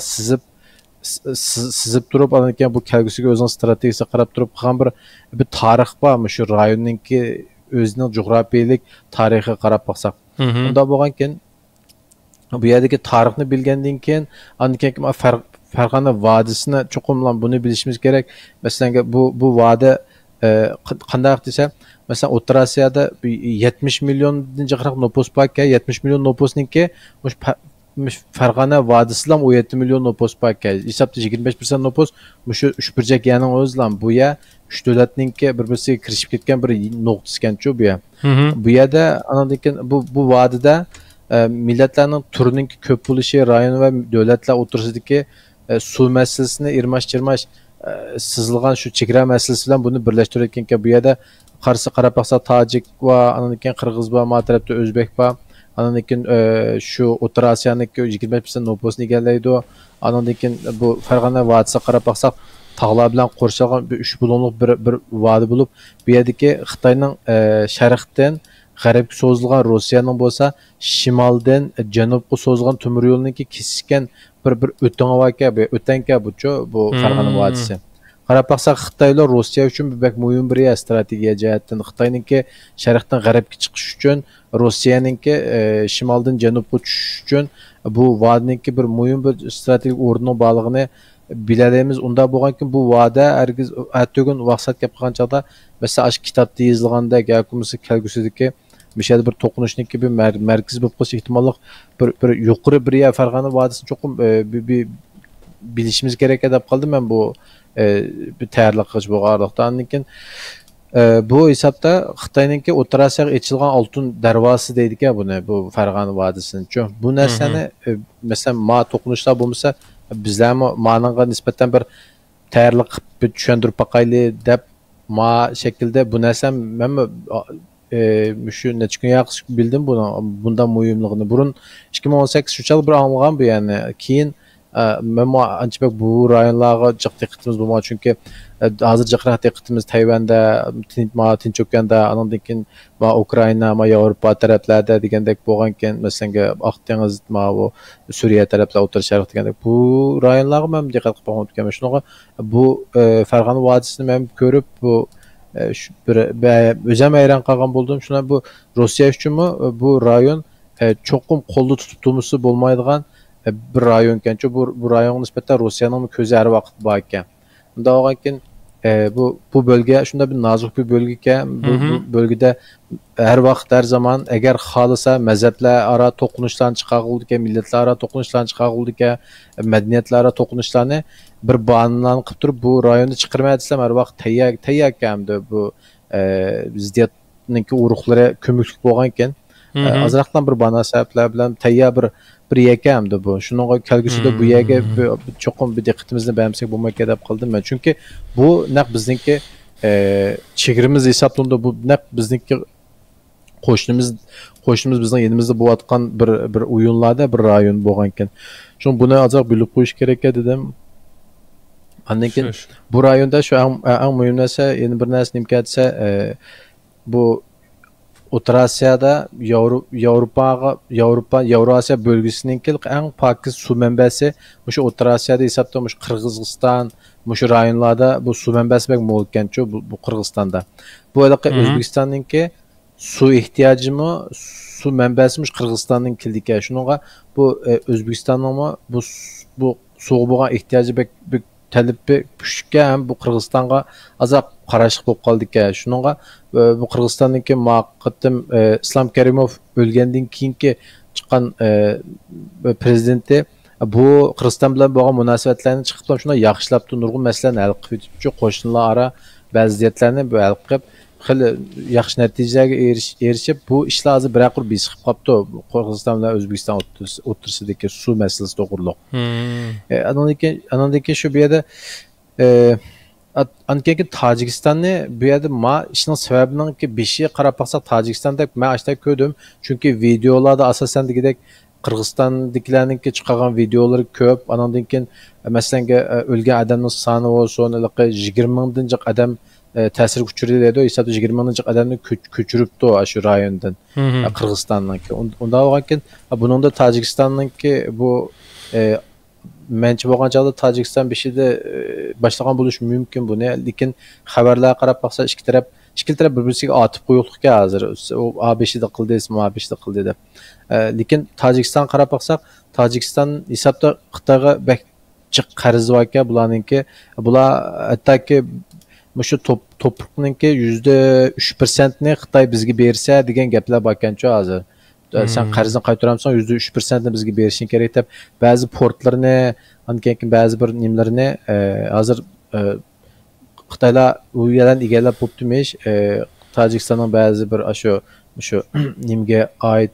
sizib turib, andan keyin bu kelgusiga o'zining strategiyasiga qarab turib qilgan bir tarix bor, shu rayonningki o'zining jo'grafiyalik tarixiga qarab baqsaq. Unda bo'lgan ekan bu yerdagi tarixni bilgandan keyin andan keyin Farg'ona vodisini cho'qimlan buni bilishimiz kerak. Masalan bu vodi qanday desam, masalan O'rta Osiyoda 70 milliondan jiqroq nüfus bor ekan, 70 million nüfusninki Farg'ona vodisidan 17 million nüfus bor ekan. Hisobda 25% nüfus shu 3 burjak yaning o'zidan bu ya 3 davlatninki bir-biriga kirishib ketgan bir nuqtasi ekan-ku bu ya. Bu yerda andan keyin bu vodida millatlarning turining ko'p bo'lishi, rayon va davlatlar o'tirisidagi suv masalasini irmash-chirmash sizilgan shu chegara masalasi bilan buni birlashtirayotgan bu yerda qarab baqsa tojik va andan keyin qirg'iz va ma tarafda o'zbek va andan keyin shu O'rta Osiyoniki 25% nüfusni egallaydi. Andan keyin bu Farg'ona vodisiga qarab baqsaq tog'lar bilan qo'rshilgan 3 bo'lonliq bir vodi bo'lib, bu yerdagi Xitoyning sharqdan g'arbga so'zilgan Rossiyaning bo'lsa, shimoldan janubga so'zilgan temir yo'lniki kesishgan bir o'tanka bu Farg'ona vodisi. Qarab baqsaq Xitoylar Rossiya uchun bak muhim bir strategiya jihatdan Xitoyningki sharqdan g'arbga chiqish uchun, Rossiyaninki shimoldan janubga tushish uchun bu vodiningki bir muhim bir strategik o'rnining borligini bilalamiz. Unda bo'lganki bu va'da hargiz atyo'gun vaqt gap qilgan chaqda masalan ash kitobda yozilgandek yoki kelgusidagi bir bir to'qinishniki bir markaz bo'lib qolish ehtimolli bir yuqori bir yer Farg'ona vodisini cho'qim bilishimiz kerak deb qoldim men bu bir tayyorlik qilish bo'lganlikdan keyin bu hisobda Xitoyninki O'rta Osiyoga ochilgan oltin darvosi deydi-ku buni bu Farg'ona vodisini-chu. Bu narsani masalan ma to'qinishlar bo'lmasa bizlarmi ma'noga nisbatan bir tayyorlik qilib tushuntirib baqayli deb ma shaklda bu narsani men shu necha kun yaxshi bildim bundan muhimligini. Burun 2018 shuchal bir anlagan bu yani. Keyin men ancha bu rayonlarga jiq diqqatimiz bo'lmadi chunki hozir jiqroq diqqatimiz Tayvanda, Tinch okeanda, andan keyin Ukraina, Yevropa taraflarda degandek bo'lgan ekan, masalan Oq dengiz, bu Suriya taraflar, O'rta Sharq degandek bu rayonlarga men diqqat qilib bo'lgan ekan. Shunaqa bu Farg'ona vodisini men ko'rib bu bir o'zim hayron qolgan bo'ldim. Shuna bu Rossiya uchunmi bu rayon cho'qim qo'lda tutib turmisi bo'lmaydigan bir rayon ekan-ku. Bu rayon nisbatan Rossiyaning ko'zi har vaqt bor ekan. Unda olgan bu bölge shunda bir nozik bir bölge ekan. Bu bölgede her vaqt her zaman agar xohlasa mazhablar aro to'qinishlarni chiqarg'ildi ekan, millatlar aro to'qinishlarni chiqarg'ildi ekan, madaniyatlar aro to'qinishlarni bir banan qilib turib bu rayonni chiqarmaydi desam har vaqt tayyor ekan-da bu ziddiyatning urug'lari ko'miklik bo'lgan ekan. Azroqdan bir munosabatlar bilan tayyor bir yakamdi bu. Shunga kelgusida bu yerga cho'qim bir diqqatimizni bermasak bo'lmaydi deb qoldim men. Chunki bu naq bizningki chegaramiz hisoblandi. Bu naq bizningki qo'shnimiz bizning elimizda bo'layotgan bir o'yinlarda bir rayon bo'lgan ekan. Shuni buni azoq bilib qo'yish kerak dedim. Andan keyin bu rayonda shu eng muhim narsa, yana bir narsa nimka desa bu O'rta Osiyoda Yevroasiyo bölgesining eng pokiz suv manbasi shu O'rta Osiyoda hisobda shu Qirg'iziston, shu rayonlarda bu suv manbasi bek mo'l ekan-ku bu Qirg'izistonda. Bu aloqa O'zbekistonninki suv ehtiyojimi, suv manbasi shu Qirg'izistonning kildika. Shunga bu O'zbekistonning bu suvga bo'lgan ehtiyoji bek talebi kuchga ham bu Qirg'izistonga azoq qarashliq bo'lib qoldi ekan. Shunga bu Qirg'izistonniki muqaddim Islom Karimov o'lgandan keyingi chiqqan prezidenti bu Qirg'iziston bilan bo'lgan munosabatlarni chiqib shunday yaxshilab nurg'un masalalarni hal qilib o'tibchi, qo'shnilar aro vaziyatlarni bu hal qilib xili yaxshi natijaga erishib bu ishlar hozir biraqur besqib qolibdi Qirg'iziston bilan O'zbekiston o'rtasidagi suv masalasi to'g'riliq. Andan keyin shu bu yerda Anki Tacikistan'ı bu yerde ma işin sebebinin ki bir şeye qarab baksak Tacikistan'da ben açta gördüm. Çünkü videolarda asasen gidek Kırgızistan'dakilerin ki çıkan videoları köp. Anandan keyin mesela ölgen adamın sani olsun, 20 mingdan adam ta'sir kuchirdi deydi. Hesabda 20 mingdan adamni ko'chiribdi shu rayondan Kırgızistan'dan ki. Unda bo'lgankin bunun da Tacikistan'dan ki bu Mençi bo'lgan chog'da Tojikiston beshida boshlagan bo'lishi mumkin buni, lekin xabarlarga qarab baksa ikki taraf bir-biriga otib qo'yuqlikka hozir u A5da qildi, A5da qildi deb. Lekin Tojikiston qarab baksak, Tojikiston hisobda Xitoyga bak jiq qarz bor ekan bularninki. Bular hattoki shu to'piqninki %3%ni Xitoy bizga bersa degan gaplar bor ekan-ku hozir. Sen qarzını qaytaramsan %3%ni bizga berishing kerak deb ba'zi portlarni, ankekin ba'zi bir nimlarini hozir Xitoylar u yerdan egallab bo'ptimish. Tojikistonning ba'zi bir shu nimga oid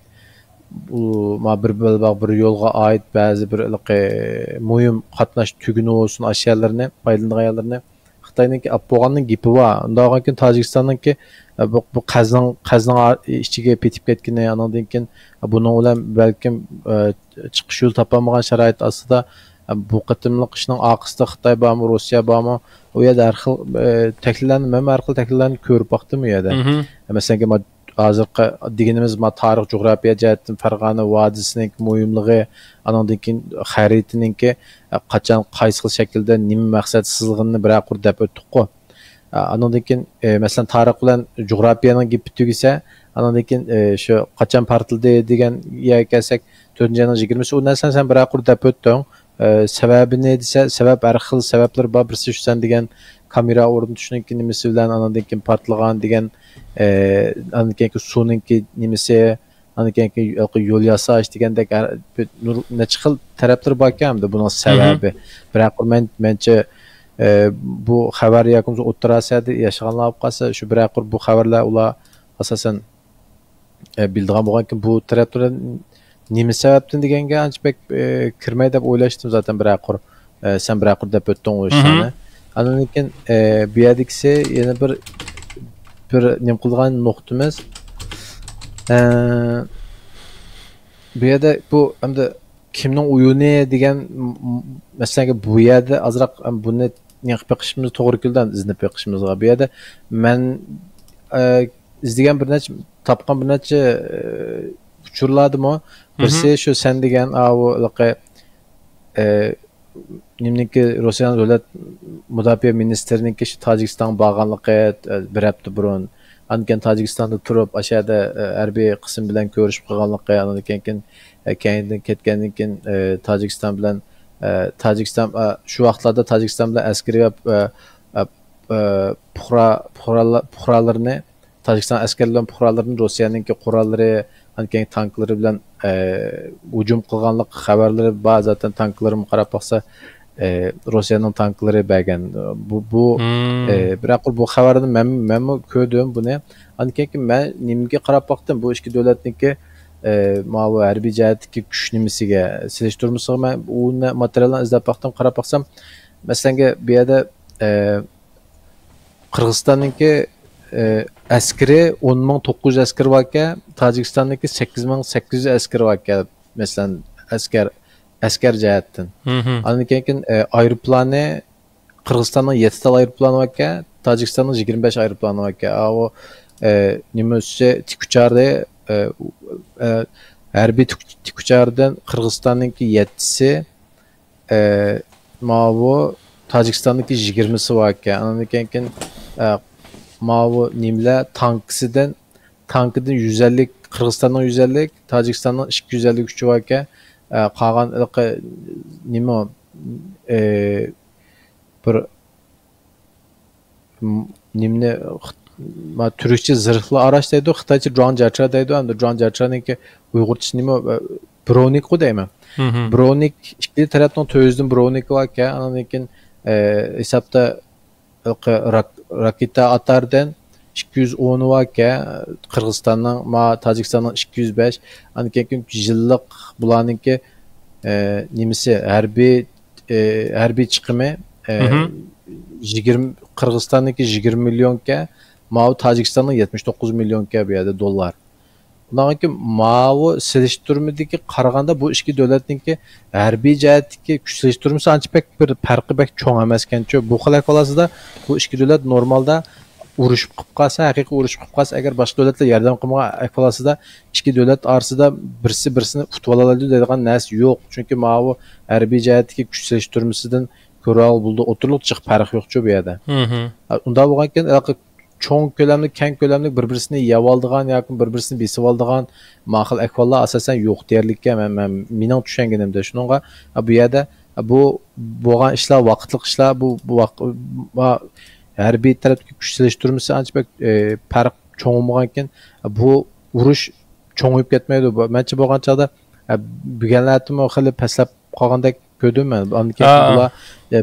bir yo'lga oid ba'zi bir muhim qatnash tuguni olsun ashyolarni, foydalanganlarni Xitoyniki olib bo'lganning gapi bor. Undan keyin Tojikistonniki bu qazning ichiga petib ketgani, andan keyin buning bilan balkim chiqish yo'l topolmagan sharoit ostida bu qatimliq ishning oqisida Xitoy bormi, Rossiya bormi, u yerda har xil takliflarni ko'rib boqdim u yerda. Masalan, hozirgi deganimiz tarix jo'g'rafiya jihatdan Farg'ona vodiysining muhimligi, andan keyin xaritaninki qachon qaysi xil shaklda nima maqsad sizlig'ini biraqur deb o'tdik-ku. Andan keyin masalan tarix bilan jo'g'rafiyaning gapi tugisa, andan keyin shu qachon partildi degan yerga kelsak 4-20 u narsani sen biraqur deb o'tding. Sababi ne desa, sabab har xil sabablar bor. Birisi shu sen degan kamera o'rnatishning nimasi bilan andan keyin partlagan degan andan keyin suvninki nimasi, andan keyin yo'l yasash degandek necha xil taraflar bor ekan buning sababi. Biraqur mencha bu xabar yoki O'rta Osiyoda yashaganlar olib qolsa, shu biraqur bu xabarlar ular asosan bildigan bo'lganki bu taraflar nima sababdan deganga anchalik kirmay deb o'ylashdim zaten biraqur. Sen biraqur deb o'tding o ishni. Andan keyin bu yerdagisi yana bir nim qilgan nuqtamiz. Bu yerda bu hamda kimning o'yini degan masalan bu yerda azroq buni naqib beqishimiz to'g'ri keldi, iznib beqishimizga. Bu yerda men izlagan bir necha topgan bir necha uchurladimi? Birisi shu sen degan nimniki Rossiya davlat mudofaa ministriniki shu Tojikiston borganligi bir hafta burun, andan Tojikistonda turib ashada harbiy qism bilan ko'rishib qolganligi, andan keyin ketgandan keyin Tojikiston shu vaqtlarda Tojikiston bilan askariy puhralarini Tojikiston askarlari puhralarini Rossiyaningki qurollari, andan tanklari bilan hujum qilganlik xabarlari bor. Zaten tanklarim qarab baksa Rossiyaning tanklari bergan. Bu biraqur bu xabarni men ko'rdim buni. Andan keyin men nimaga qarab bakdim, bu ikki davlatniki bu harbiy jihatdagi kuch nimasiga selishtirmasiga men u materiallarni izlab bakdim, qarab baksam masalan bu yerda Qirg'izistonniki askari 10,900 askar var ekan, Tojikistondagi 8,800 askar var ekan, masalan askar jihatdan. Andan keyin aeroplani Qirg'izistonning 7 ta aeroplani var ekan, Tojikistonning 25 aeroplani var ekan. O nimasi tikucharda harbiy tikuchardan Qirg'izistonniki 7si bu Tojikistondagi 20si var ekan. Andan keyin bu nimler tankdan 150, Kırgızistan'dan 150, Tacikistan'dan 250 gücü var ki qolgan nima bir nimni Türkçe zırhlı araç deydi, Xitaycha drone jarcha deydi. Hamda drone jarchaniki Uyg'urcha nima Bronik deymi? Bronik ikki tarafdan 400 Bronik var ki, andan keyin hesapda raketa atardan 210 var ki Kırgızistan'dan, Tacikistan'dan 205. Andan keyin yıllık bularninki nimisi harbiy chiqimi 20 Qirg'izistonniki 20 millionga, mau Tojikistonning 79 millionga bu yerda dollar. Bundan keyin mau selishtirmidagi qaraganda bu ikki davlatniki harbiy jihatdagi kuch selishtirmasi ancha pek bir farqi pek cho'ng emas ekan-ku. Bu xil holatda bu ikki davlat normalda urushib qilib qolsa, haqiqiy urushib qilib qolsa, agar boshqa davlatlar yordam qilmagan holatda ikki davlat orasida birisi-birisini tutib oladi deydigan narsa yo'q. Chunki mau harbiy jihatdagi kuch selishtirmasidan ko'ra bo'ldi o'tirliq chiq farq yo'q-ku bu yerda. Unda bo'lgan ekan cho'ng ko'lamli, keng ko'lamli bir-birini yeb oldigan yoki bir-birini besib oldigan ma'qul ahvollar asosan yo'q deyarlikka mening tushunganimda. Shuningga bu yerda bu bo'lgan ishlar vaqtliq ishlar, bu harbiy tarafdagi kuch selishtirmasi ancha pek farq cho'ng bo'lgan ekan, bu urush cho'ngib ketmaydi. Mencha bo'lgan chog'da buganlarni xili paslab qolgandek ko'rdim men. Undan keyin bular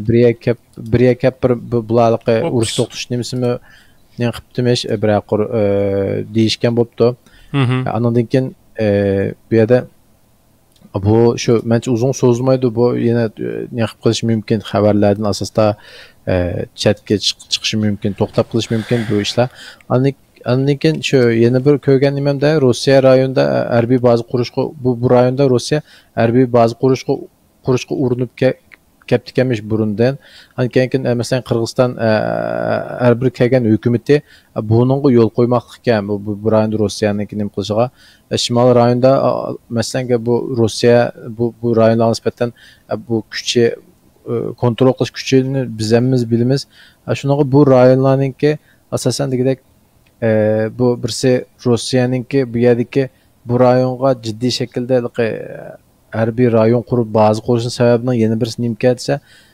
bir kap bularga urush to'xtatish nimasimi ne qilibdimish biraqor deyishgan bo'pti. Andan keyin bu yerda bu shu mencha uzun so'zmaydi, bu yana ne qilib qilish mumkin, xabarlardan asosda chatga chiqishi mumkin, to'xtab qilish mumkin bu ishlar. Andan keyin shu yana bir ko'rgan nimamda Rossiya rayonida harbiy baza qurishga bu rayonda Rossiya harbiy baza qurishga urinib kaptikanmish burundan. Keyin masalan Qirg'iziston har bir kelgan hukumati buningga yo'l qo'ymoqlik ekan. Bu rayonda Rossiyaning nima qilishiga. Shimol rayonida masalan bu Rossiya bu rayonlarga nisbatan bu kuchi kontrol qilish kuchini biz hammiz bilamiz. Shuningga bu rayonlarningki asosan degidek bu birsi Rossiyaningki bu yerdagi bu rayonga jiddiy shaklda harbiy rayon qurib baza qurishning sababining yana birisi nima desa,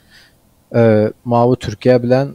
mau Turkiya bilan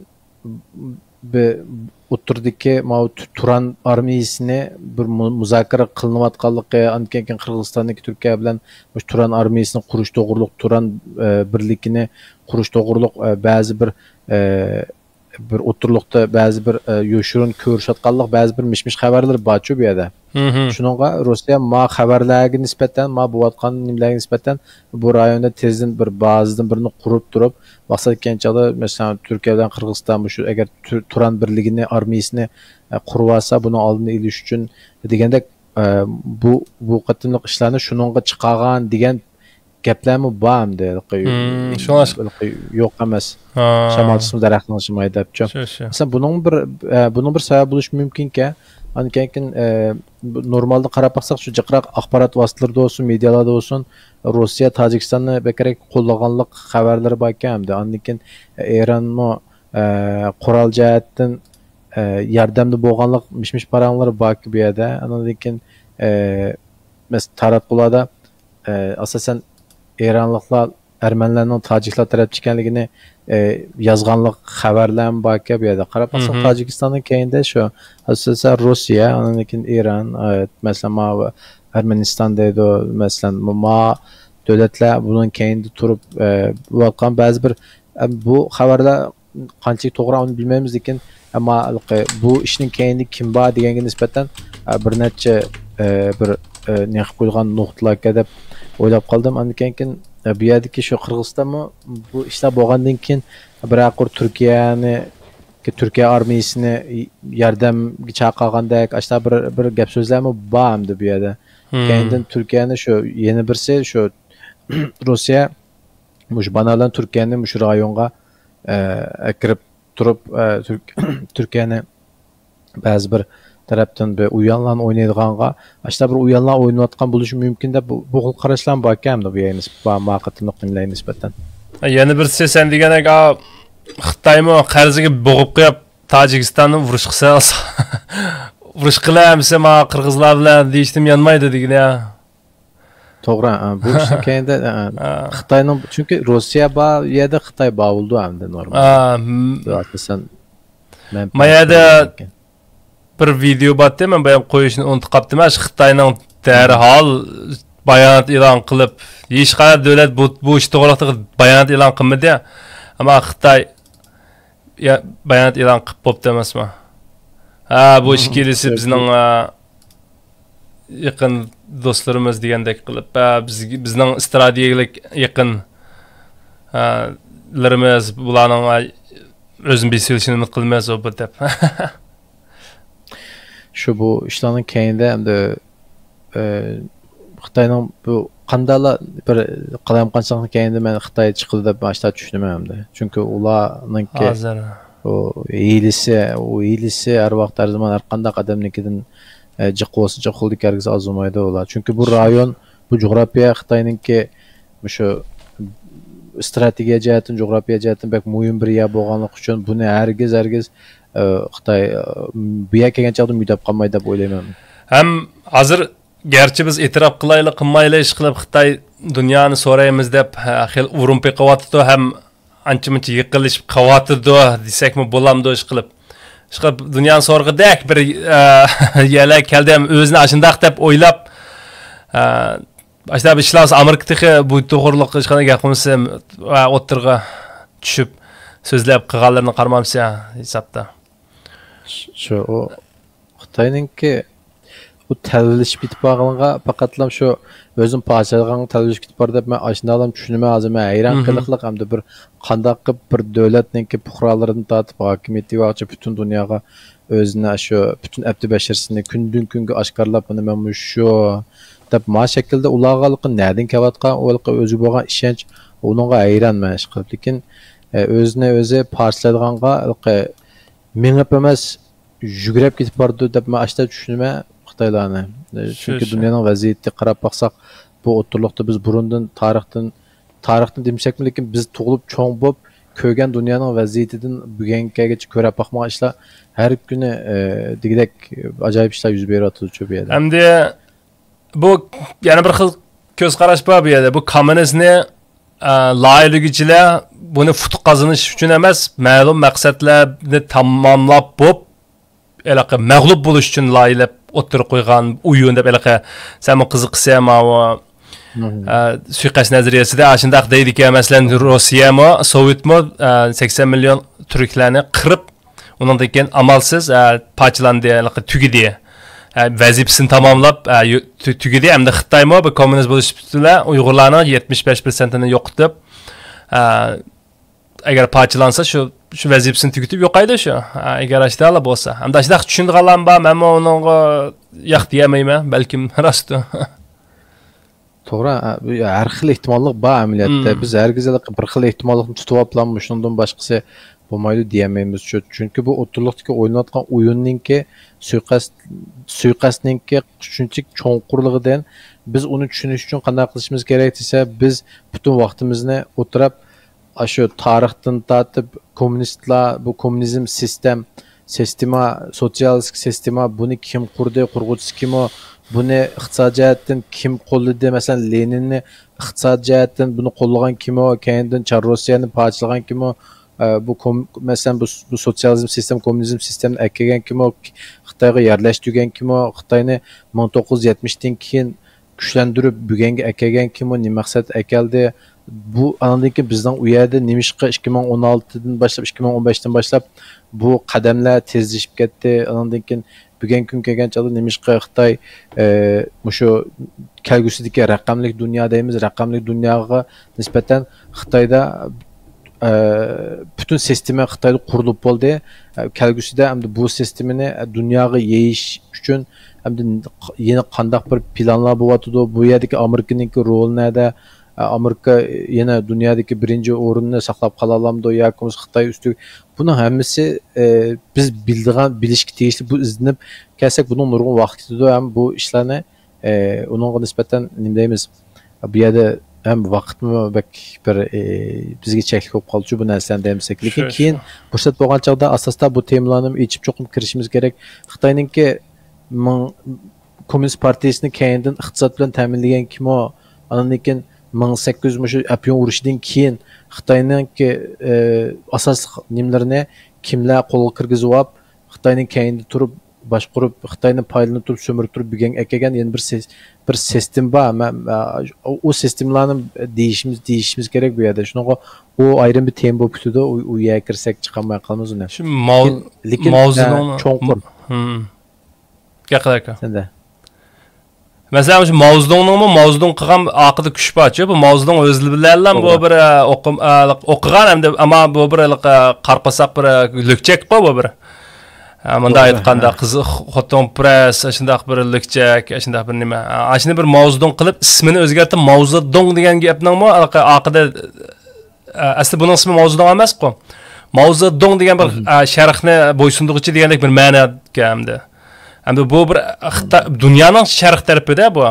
o'tirdiki mau Turan armiyasini bir muzokara qilinayotganligi, andan keyin Qirg'izistonniki Turkiya bilan Turan armiyasini qurish to'g'riliq, Turan birligini qurish to'g'riliq ba'zi bir o'tirliqda ba'zi bir yo'shirin ko'rishayotganlik ba'zi bir mishmish xabarlar bor-ku bu yerda. Shuningga Rossiya ma xabarlarga nisbatan, ma bo'layotgan nimalarga nisbatan bu rayonda tezdan bir bazadan birini qurib turib, maqsad kelganchada masalan Turkiya bilan Qirg'iziston shu agar Turan birligini, armiyasini qurib olsa, buni oldini olish uchun degandek bu qatimliq ishlarni shuningga chiqargan degan gaplarmi bor hamda yo'q emas. Shamol qismi daraxtning shimaydi debchi. Masalan buning bir sababi bo'lishi mumkin-ki, keyin normalda qarab baqsaq shu jiqroq axborot vositalarida bo'lsin, medialarda bo'lsin, Rossiya Tojikistonni bekarek qo'llaganlik xabarlari bor ekan hamda. Undan keyin Eronmi qurol jihatdan yordamda bo'lganlik mishmish paranglar bor-ku bu yerda. Undan keyin taratqularda asosan Eronliklar Ermenilarning tojiklar tarafchi ekanligini yozganlik xabarlar bor-ku bu yerda. Qarab baqsaq Tojikistonning keyinda shu asosan Rossiya, undan keyin Eron, masalan Armaniston deydi, masalan davlatlar bundan keyinda turib bo'lgan ba'zi bir bu xabarlar qanchalik to'g'ri uni bilmaymiz, lekin ammo bu ishning keyinda kim bor deganga nisbatan bir necha bir ne qilib qo'ygan nuqtalarga deb o'ylab qoldim. Undan keyin bu yerdagi shu Qirg'izistonmi bu ishlar bo'lgandan keyin biraqor Turkiya armiyasini yordamga chaqirgandek ashta bir gap so'zlarmi bor hamda bu yerda. Keyindan Turkiyani shu yana birsi shu Rossiya mush banalan Turkiyani mush rayonga kirib turib Turkiyani ba'zi bir tarafdan bir o'yinlarni o'ynaydiganga, ashta bir o'yinlar o'ynayotgan bo'lishi mumkin deb bu xil qarashlar bor ekan bu yerda ma'qullik qilmay nisbatan. Yana birsi sen deganek Xitoymi qarziga bo'g'ib qo'yib Tojikistonni urush qilsa, urush qilamsa ma qirg'izlar bilan deyishim yanmaydi degan. To'g'ri, bu ishning keyinda Xitoyning chunki Rossiya bor, yerda Xitoy bor bo'ldi hamda normal. Asosan mayada bir video batdi, men bayam qo'yishni unutib qoldim. Mana Xitoyning darhol bayonot e'lon qilib, hech qanday davlat bu ish to'g'risida bayonot e'lon qilmadi. Ammo Xitoy bayonot e'lon qilib bo'pti emasmi? Bu ish kelisi bizning yaqin do'stlarimiz degandek qilib, bizning strategik yaqin larimiz bularning özün bilsilishini qilmaz o bu deb. Şu bu işlerin keyinde hem de Xitayning bu qandala bir qalamqanchilikni keyinde men Xitoy chiqdi deb başta tushunmayman de. Çünkü ularninki o iyilisi her vaqt her zaman her qanday qadamnikidan jiqosi jiqildik herkes azmaydi ular. Çünkü bu rayon, bu coğrafya Xitoyninki şu strategiya jihatdan, coğrafya jihatdan bek muhim bir yer bo'lganligi uchun buni herkes Xitoy bu yerga kelgan chaqda muydab qolmaydi deb o'ylayman. Ham hozir gerçi biz e'tirof qilaylik, qilmaylik ish qilib Xitoy dunyoni so'raymiz deb xil urinib qilyapti, ham ancha-muncha yiqilishib qilyapti desakmi bo'lamdi ish qilib. Ish qilib dunyoni so'rg'idak bir yerlar keldi ham o'zini ashundaq deb o'ylab Başta bir işler Amerika'daki bu doğruluk işgana gelmişse oturga düşüp sözlep kıgallarını karmamsa hesapta. Şu o Xitayninki bu təlviliş bitip bağılınğa faqatlam şu özüm parçalığın təlviliş bitip barda ben aşındalam düşünüme azime hayran qılıqlıq hem de bir qandaq bir dövlətninki puxralarını tatıb hakimiyyəti vaqca bütün dünyaya özünə şu bütün əbdi bəşərsini gündən güngə aşkarlap bunu mən şu deb ma şəkildə ulağalıqı nədən kəvatqa olıqı özü bolğan işenç onunğa hayran mən iş qılıb. Lakin özünə özü parçaladığanğa mengip emas yügrəb ketib bardı deb mən aşta düşünmə Xitaylarni. Çünki dünyanın vəziyyəti qarab baxsaq bu oturluqda biz burundan tarixdan demişəkmi, lakin biz tuğulub çoğ bo'lib ko'rgan dunyoning vaziyatidan bugungacha ko'rib baxmoq ishlar har kuni degidek ajoyib ishlar yuz beryapti bu yerda. Hamda bu yana bir xil ko'z qarash bor bu yerda. Bu kommunistni loyihachilar buni fut qazanish uchun emas, ma'lum maqsadlarni tamomlab bo'lib, elaqa mag'lub bo'lish uchun loyilab o'tirib qo'ygan uyun deb elaqa sen qiziqsa ma suiqasd nazariyasida shundaq deydi-ki, masalan Rossiya mo, Sovet mo 80 milyon turklarni qirib, undan keyin amalsiz parchalandi, tugidi. Vazifasini tamomlab tugidi. Hamda Xitoy mo bu kommunist bo'lishibdilar, Uyg'urlarning 75%ni yo'qotib, agar parchalansa shu vazifasini tugatib yo'qaydi shu. Agar ashtalar bo'lsa, hamda shunday tushunganlar bor, men unga yo'q deyamayman, balkim rost. To'g'ri, har xil ehtimollik bor amaliyotda. Biz hargizlar bir xil ehtimollikni tutib olamiz, shundan boshqasi bo'lmaydi deyamaymiz. Chunki bu o'tirliqdagi o'ynayotgan o'yinninki suiqasdninki shunchalik cho'nqurligidan biz uni tushunish uchun qanday qilishimiz kerak desa, biz butun vaqtimizni o'tirib shu tarixdan tortib kommunistlar, bu kommunizm sistema, sotsialistik sistema buni kim qurdi, qurg'uvchisi kim o, buni iqtisod jihatdan kim qo'lladi? Masalan, Leninni iqtisod jihatdan buni qo'llagan kim o, keyindan Char Rossiyani parchalagan kim o, bu masalan bu sotsializm sistem, kommunizm sistemini akagan kim o, Xitoyga yerlashtirgan kim o, Xitoyni 1970dan keyin kuchlantirib bugunga akagan kim o, nima maqsad akaldi? Bu andan keyin bizning u yerda nimishqa 2016dan boshlab 2015dan boshlab bu qadamlar tezlashib ketdi. Andan keyin bugun kun kelgan chog'da nimishqa Xitoy shu kelgusidagi raqamli dunyo deymiz, raqamli dunyoga nisbatan Xitoyda bütün sistemi Xitoyda qurilib bo'ldi. Kelgusida hamda bu sistemini dunyoga yeyish uchun hamda yana qandaq bir planlar bo'lyotdi. Bu yerdagi Amerikaning roli nada? Amerika yana dunyodagi birinchi o'rinni saqlab qola olamdi yoki Xitoy ustiga? Buni hammasi biz bilishga tegishli. Bu izlanib kelsak, buning nurg'un vaqt ketadi ham bu ishlarni uningga nisbatan nima deymiz? Bu yerda hem vaqtmi bir bizga cheklik bo'lib qoldi bu narsani demsak. Lekin keyin fursat bo'lgan chog'da asosda bu temalarni yechib cho'qib kirishimiz kerak. Xitoyninki Kommunist partiyasini keyindan iqtisod bilan ta'minlagan kim o? Andan keyin 1800 apyon urushidan keyin Xitoyninki asosiy nimalarni kimlar qo'lga kirgizib olib, Xitoyning keyinda turib boshqarib, Xitoyning payini turib sömürib turib bugun akagan yana bir sistem bor. O sistemlarni deyishimiz kerak bu yerda. Shunaqa o ayrim bir tema bo'lib ketdi. U yerga kirsak chiqolmay qolamiz uni. Shu mavzuning cho'nqur. Gaqalaka. Senda. Mesela şu Mavzudongning qilgan aqida kuch bor-chi. Bu Mavzudong o'zi bilan bu bir o'qigan hamda ama bu bir qarpasoq bir lokchak bu bir. Manda aytganda qiz xotin press, shundaq bir lokchak, shundaq bir nima. Ashni bir Mavzudong qilib ismini o'zgartirib Mavzudong degan gapningmi aqida asli buning ismi Mavzudong emas-ku. Mavzudong degan bir sharhni bo'ysundiruvchi degandek bir ma'noga hamda. Hamda bu bir dunyoning sharq tarafida bu.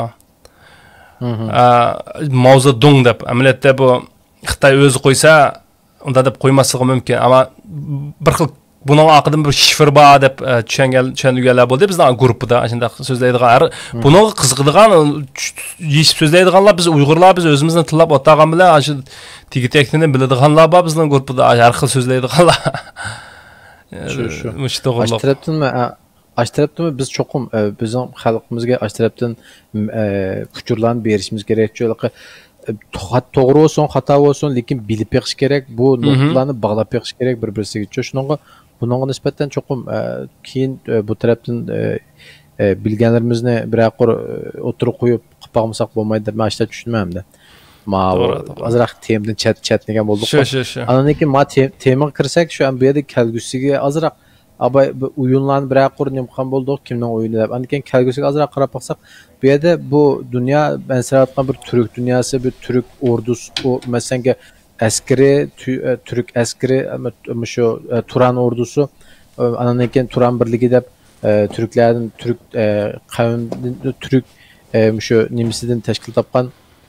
Mavzudong deb amaliyotda bu Xitoy o'zi qo'ysa, unda deb qo'ymasligi mumkin, ammo bir xil buning oqidan bir shifr bor deb tushunganlar bo'ldi bizning guruhda shunday so'zlaydigan. Buning qiziqadigan, yeshib so'zlaydiganlar biz Uyg'urlar biz o'zimizni tillab o'tagan bilan shu tigi-tekni biladiganlar bor bizning guruhda, har xil so'zlaydiganlar. Shu to'g'ri. Aştaraptımı biz çokum bizim xalqimizga aştaraptın uçurlarını berişimiz gerek. To'g'ri olsun, xato olsun, lekin bilib beqish kerak. Bu nuqtalarni bog'lab beqish kerak bir-birisiga. Shunga bunga nisbatan cho'qim keyin bu tarafdan bilganlarimizni biraqor o'tirib qo'yib qilib qo'ymasak bo'lmaydi deb men ashta tushunmayman-da. Azroq temdan chatnagan bo'ldik. Shu. Andan keyin temaga kirsak, shu bu yerda kelgusiga azroq Abay oyunlarni biraqor nimqan bo'ldik, kimning o'yini deb. Andan kelgusiga azroq qarab baqsak, bu yerda bu dunyo masalan bir turk dunyosi, bir turk ordusi, o masalan askari, turk askari, shu Turan ordusi, andan keyin Turan birligi deb turklarning turk qavmining turk shu nimasidan tashkil topgan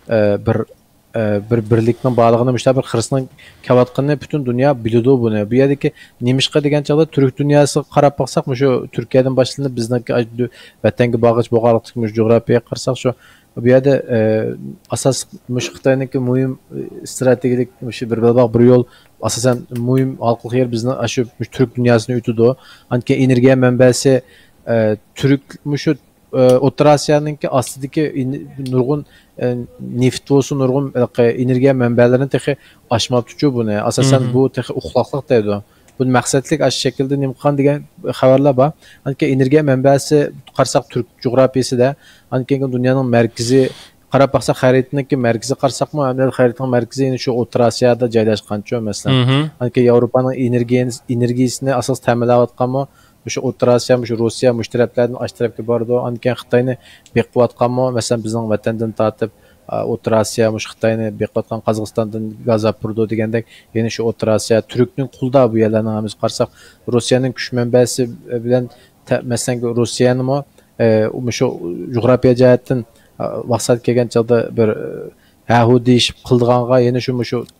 bir birlikning bog'lig'ini mishta bir xirisning kavatqanini butun dunyo biladi buni. Bu yerdagi nemishqa degan chog'da turk dunyosi qarab baqsak, shu Turkiyadan boshlanib bizniki vatanga bog'ich bo'lganlik jo'g'rafiyaga qarasak, shu bu yerda asos Xitoyniki muhim strategik shu bir balbaq bir yo'l asosan muhim halqlik yer bizni shu turk dunyosini yutadi. Anki energiya manbasi turk shu O'rta Osiyoninki ostidagi nurg'un neft bo'lsin, nurg'un energiya manbalarini texi oshmabdi-ku buni. Asosan bu texi uxloqlik deydi. Bu maqsadlik ash shaklda nimqan degan xabarlar bor. Anki energiya manbasi qarsak turk jo'grafiyasida, anki dunyoning markazi qarab baqsa xaritaniki markazi qarsaqmi, hamda xaritanning markazi yana shu O'rta Osiyoda joylashgan-ku masalan. Anki Yevropaning energiyasini asos ta'minlayotganmi? Şu O'rta Osiyo, şu Rossiya mushtaraflardan ash tarafga bordi. Andan Xitoyni beqiyotganmi? Masalan, bizning vatandan tortib O'rta Osiyo, Xitoyni beqiyotgan Qozog'istondan gaz olib degandek, yana shu O'rta Osiyo Turkning qulda bu yerlarni hamiz qarsak, Rossiyaning kuch manbasi bilan masalan Rossiyanimi shu jo'g'rafiya jihatdan maqsad kelgan chog'da bir Yahudi deyishib qildiganga, yana shu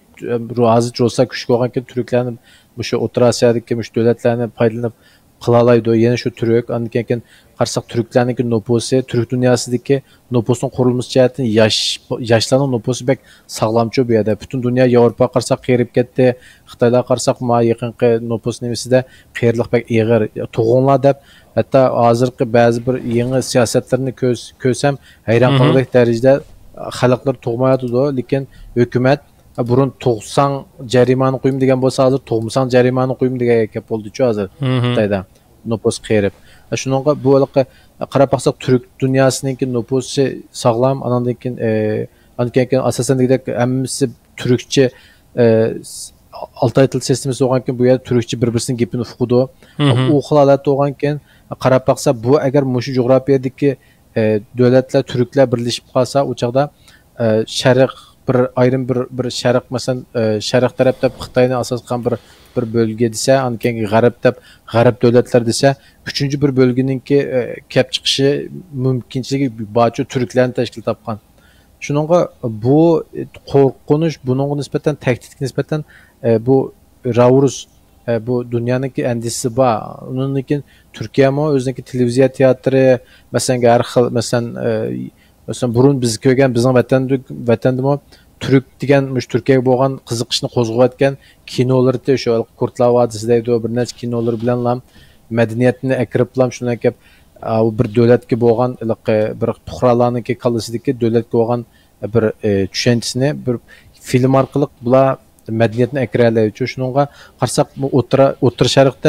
hozir Rossiya kuch ko'rganki Turklarni shu O'rta Osiyodagi davlatlarni foydalanib qilalaydi. Yana shu turk, andan keyin qarsak turklarniki nupusi, turk dunyosidagi nupusning qurilmasi jihatdan yoshlarning nupusi bek sog'lomchi bu yerda. Butun dunyo Yevropa qarsak qerib ketdi. Xitoylar qarsak ma yaqinqi nupus nimasida qerliq bek ig'ir tug'unlar deb hatto hozirgi ba'zi bir yangi siyosatlarni ko'rsam hayron qoladigan darajada xalqlar tug'mayadi, lekin hukumat burun tug'sang jarimani qo'yim degan bo'lsa, hozir tug'masang jarimani qo'yim degan gap bo'ldi-ku hozir Xitoyda nupus qerib. Shuningga bu qarab baqsak turk dunyosiningki nupusi sog'lom, andan keyin asosan degandek hammasi turkcha Altay til sistemasi bo'lgan keyin bu yerda turkcha bir-birisining gapini uqdi. U holat bo'lgan keyin qarab baqsa bu agar mushu jo'grafiyadagi davlatlar turklar birlashib qolsa, u chaqda sharq bir ayrim bir sharq masalan sharq tarafda Xitoyni asos qilgan bir bölge desa, andan g'arb deb g'arb davlatlar desa, uchinchi bir bölgeninki kelib chiqishi mumkinchiligi barcha turklarni tashkil topgan. Shuningga bu qo'rqinish buningga nisbatan tahdidga nisbatan bu Raurus bu dunyoniki andisi bor. Undan keyin Turkiyami o'ziniki televiziya teatri masalan har xil masalan burun biz ko'rgan bizning vatandimi turk degan Turkiyaga bo'lgan qiziqishni qo'zg'ayotgan kinolarni shu Kurtlar vodiysi deydi, bir necha kinolar bilan ham madaniyatni akriblam shunday kelib bir davlatga bo'lgan bir puhralarniki qallasidagi davlatga bo'lgan bir tushanchisini bir film orqali bular madaniyatni akralaydi. Shuningga qarsak o'rta sharqda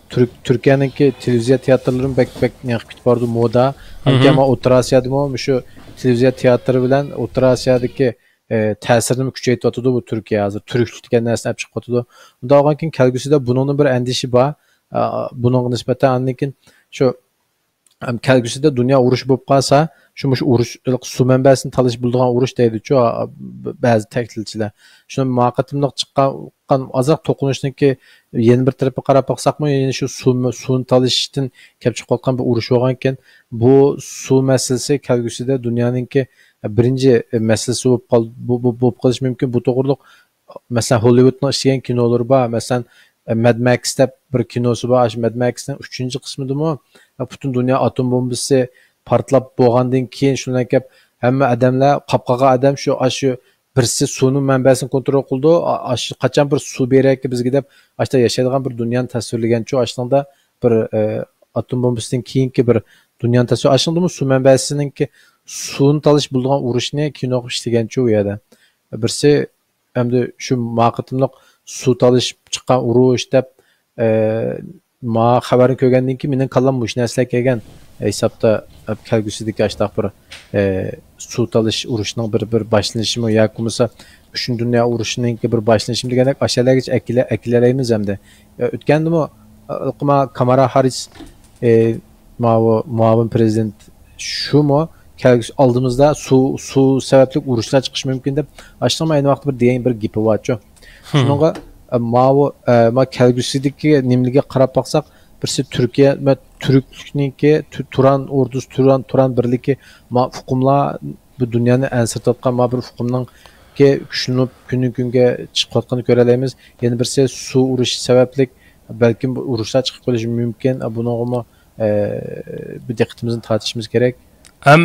Türkiye'ninki televizyon tiyatroların bek niyaqib ketib bardı moda. Ama O'rta Asiyada şu televizyon tiyatro bilan O'rta Asiyadagi ta'sirini kuchaytiryapti bu Türkiye hozir. Turklik degan narsani olib chiqyapti. Unda olgan keyin kelgusida buningni bir andishi bor. Buningga nisbatan andan shu kelgusida dunyo urushi bo'lib qolsa, shu urush suv manbasini talish bo'ladigan urush deydi-ku ba'zi tahlilchilar. Shuni muvaqqatimliq chiqqan ozroq to'qinishniki yana bir tarafga qarab baqsaqmi, yana shu suvni talishdan kelib chiqayotgan bir urush bo'lgan ekan, bu suv masalasi kelgusida dunyoninki birinchi masalasi bo'lib qolishi mumkin. Bu to'g'riliq masalan Hollywoodning ishlagan kinolari bor. Masalan Mad Max deb bir kinosi bor. Shu Mad Maxning 3-qismidimi butun dunyo atom bombasi portlab bo'lgandan keyin shundan kelib hamma odamlar qapqaga odam shu birisi suvning manbasini kontrol qildi. Qachon bir suv berayki bizga deb ashta yashaydigan bir dunyoni tasvirlagan. Shu ashlarda bir atom bombasidan keyingi bir dunyoni tasvir. Ashunda suv manbasininki suvni talish bo'lgan urushni kinoga ishlagan shu yerda. Birisi hamda shu muvaqqatimliq suv talish chiqqan urush deb ma xabarini ko'rgandan keyin mening kallam bu narsalar kelgan hisobda kelgusidagi ashtaq bir suv talish urushining bir boshlanishimi yoki bo'lmasa 3-dunyo urushining bir boshlanishimi degandek ashalargacha akilaraymiz hamda o'tgandimi Kamala Harris muavin prezident shumi oldimizda suv sababli urushlar chiqishi mumkin deb ashtam ayni vaqtda bir degan bir gapi bor-ku. Shunga ma kelgusidagi nimliga qarab baqsaq, birisi Turkiya va Turklikniki Turan ordusi Turan birligi ma hukumlar bu dunyoni ansirtayotgan ma bir hukumning kuchlanib kunga chiqayotganini ko'ralaymiz. Yana birisi suv urushi sababli balkim urushlar chiqib qolishi mumkin. Buningga bir diqqatimizni tortishimiz kerak. Hem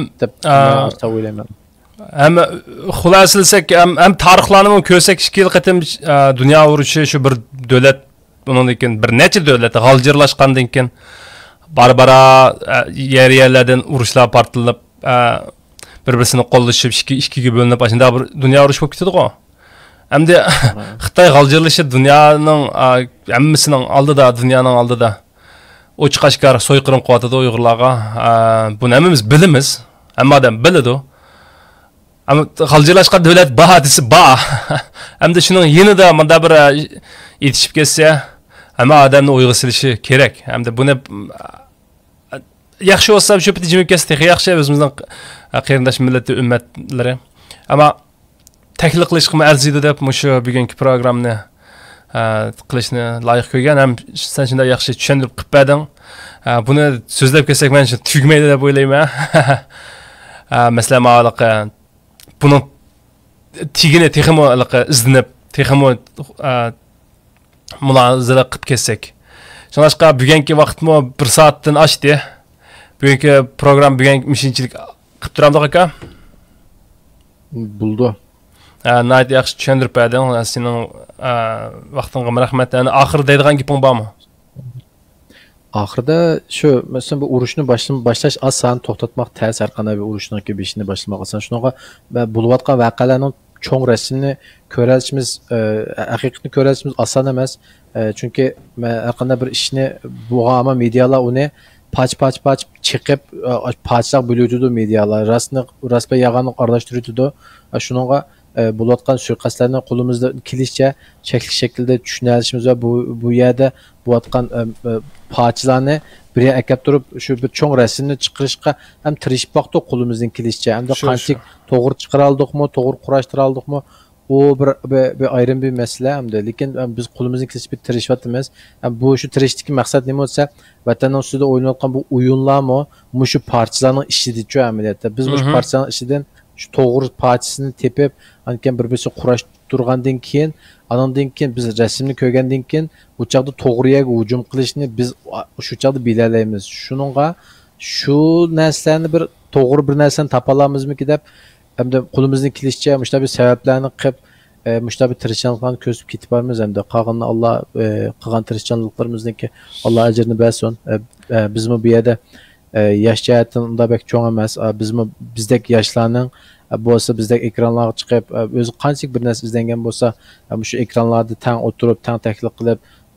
xulasalsak hem tarixlarni ko'rsak 2 yil qatim dunyo urushi shu bir davlat bundan keyin bir necha davlat g'aljirlashgandan keyin barbara yerlardan urushlar portlanib bir-birini qo'llashib ikkiga bo'linib shunda bir dunyo urushi bo'lib ketadi-ku. Hamda Xitoy g'aljirlashi dunyoning hammasining oldida, dunyoning oldida ochiq-oshkor so'yqirim qilyapti Uyg'urlarga. Buni hammamiz bilamiz. Hamma odam biladi. Ama g'aljirlashgan davlat bahadisi bor. Hamda shuning yanida menda bir yetishib kelsa, hamma odamning o'yga silishi kerak. Hamda buni yaxshi bo'lsa shu bitta jimib kelsa, yaxshi o'zimizning qarindosh millat ummatlari. Ama taklif qilishga arziydi deb shu bugungi programmani qilishni loyiq ko'rgan. Ham sen shunday yaxshi tushuntirib qilib berding. Buni so'zlab kelsak men tugmaydi deb o'ylayman. Masalan, ma'laq buni tigini texmo izlanib, texmo munozara qilib kelsak. Shuningdek, bugungi vaqtmi 1 soatdan oshdi. Bugungi program bugungi mishinchilik qilib turamiz aka. Buldu. Nayt yaxshi tushuntirib berding. Sening vaqtingga rahmat. Yani oxir deydigan gaping bormi? Oxirida shu masalan bu urushni boshlash oson, to'xtatmoq tez, har qanday bir urushningki beshini boshlamoq oson. Shunaqa bo'layotgan voqealarning cho'ng rasmini ko'rishimiz, haqiqatni ko'rishimiz oson emas. Chunki har qanday bir ishni bo'lgan medialar uni pach chiqib, pachlar bo'luydi medialar. Rasmi yag'anni aralashtiradi. Shunaqa bo'layotgan suiqasdlarni qo'limizda kelishcha chekli shaklda tushunishimiz va bu yerda bo'layotgan parchalarni bir akab turib shu bir cho'ng rasmni chiqarishga ham tirishib vaqtda qo'limizdan kelishcha hamda qancha to'g'ri chiqara oldikmi, to'g'ri qurashtira oldikmi, u bir ayrim bir masala hamda lekin biz qo'limizdan kelishib tirishyapmiz. Bu shu tirishdagi maqsad nima bo'lsa, vatanning ustida o'ynayotgan bu o'yinlarmi, shu parchalarning ishidir-ku amaliyotda. Biz bu parchalarning ishidan shu to'g'ri parchasini tepib, ankan bir-birisi qurashtirgandan keyin, andan keyin biz rasmni ko'rgandan keyin bu chaqda to'g'riga hujum qilishni biz shu chaqda bilalaymiz. Shuningga shu narsalarni bir to'g'ri bir narsani topalamizmi-ki deb hamda qo'limizdan kelishcha mushta bir sabablarni qilib, mushta bir tirishchiliklarni ko'rsatib ketib boramiz hamda qolganini Alloh qilgan tirishchiliklarimizniki Alloh ajrini bersin. Bizmi bu yerda yosh jihatdan unda bek cho'ng emas. Bizdek yoshlarning bo'lsa bizdek ekranlarga chiqib o'zi qancha bir narsa izlangan bo'lsa, shu ekranlarda tang o'tirib, tang taklif qilib,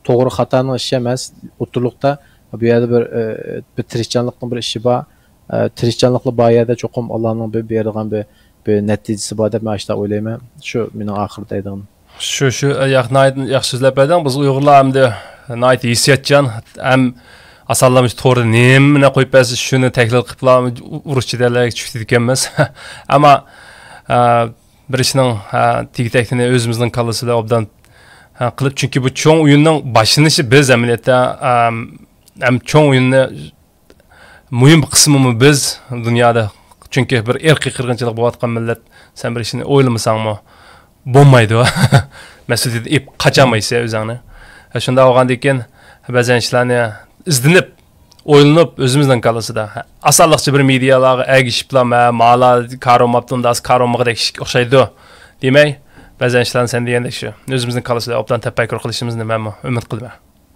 to'g'ri xatoning ishi emas. O'tirliqda bu yerda bir tirishchanlikning bir ishi bor. Tirishchanlikla bu yerda cho'qim Allohning bir bergan bir natijasi bor deb men shunday o'ylayman. Shu mening oxirida aytganim. Shu yaxshi so'zlab berding. Biz Uyg'urlar hamda nayt hissiyatchan ham asallamız to'g'ri nimani qo'yib bersiz shuni tahlil qilib urushchilarga tushdi ekanmiz. Ammo bir ishning tigtakini o'zimizning kallasida obdan qilib, chunki bu cho'ng o'yinning boshlanishi biz amaliyotda ham cho'ng o'yinni muhim qismimi biz dunyoda, chunki bir irqiy qirg'inchilik bo'layotgan millat sen bir ishni o'ylamasangmi bo'lmaydi. Mas'uliyat ib qachamaysan o'zingni. Shunda olgandan keyin ba'zan ishlarni izlanib, o'ylanib o'zimizning kallasida asalliqchi bir medialarga agishiblar, mala karomaptundas karomag'dek o'xshaydi demay, ba'zan ishlarni sen degandek shu o'zimizning kallasida obdan tafakkur qilishimizni men umid qilaman.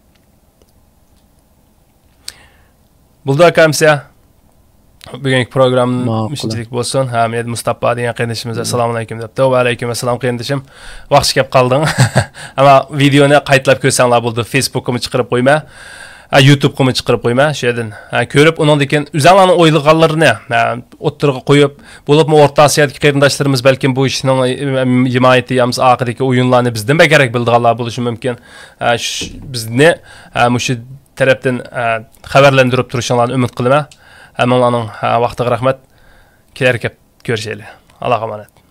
Buldu akamsa bugungi programma müşterik bo'lsin. Men Mustafa degan qarindishimiz assalomu alaykum debdi. Va alaykum assalom qarindishim. Vaqt kelib qolding. Ammo videoni qaytlab ko'rsanglar bo'ldi. Facebook'imga chiqarib qo'yma. YouTube'ga chiqarib qo'yma. Shu yerdan ko'rib, undan keyin o'zinglarning o'ylaganlarini o'ttirga qo'yib, bo'libmi O'rta Osiyodagi qarindoshlarimiz balkim bu ishning himoyati yamiz oqirdagi o'yinlarni bizdan kerak bildiganlar bo'lishi mumkin. Bizni shu tarafdan xabarlantirib turishinglarni umid qilaman. Hammalarning vaqtiga rahmat. Kelar kelib ko'rishaylik. Allohga omonat.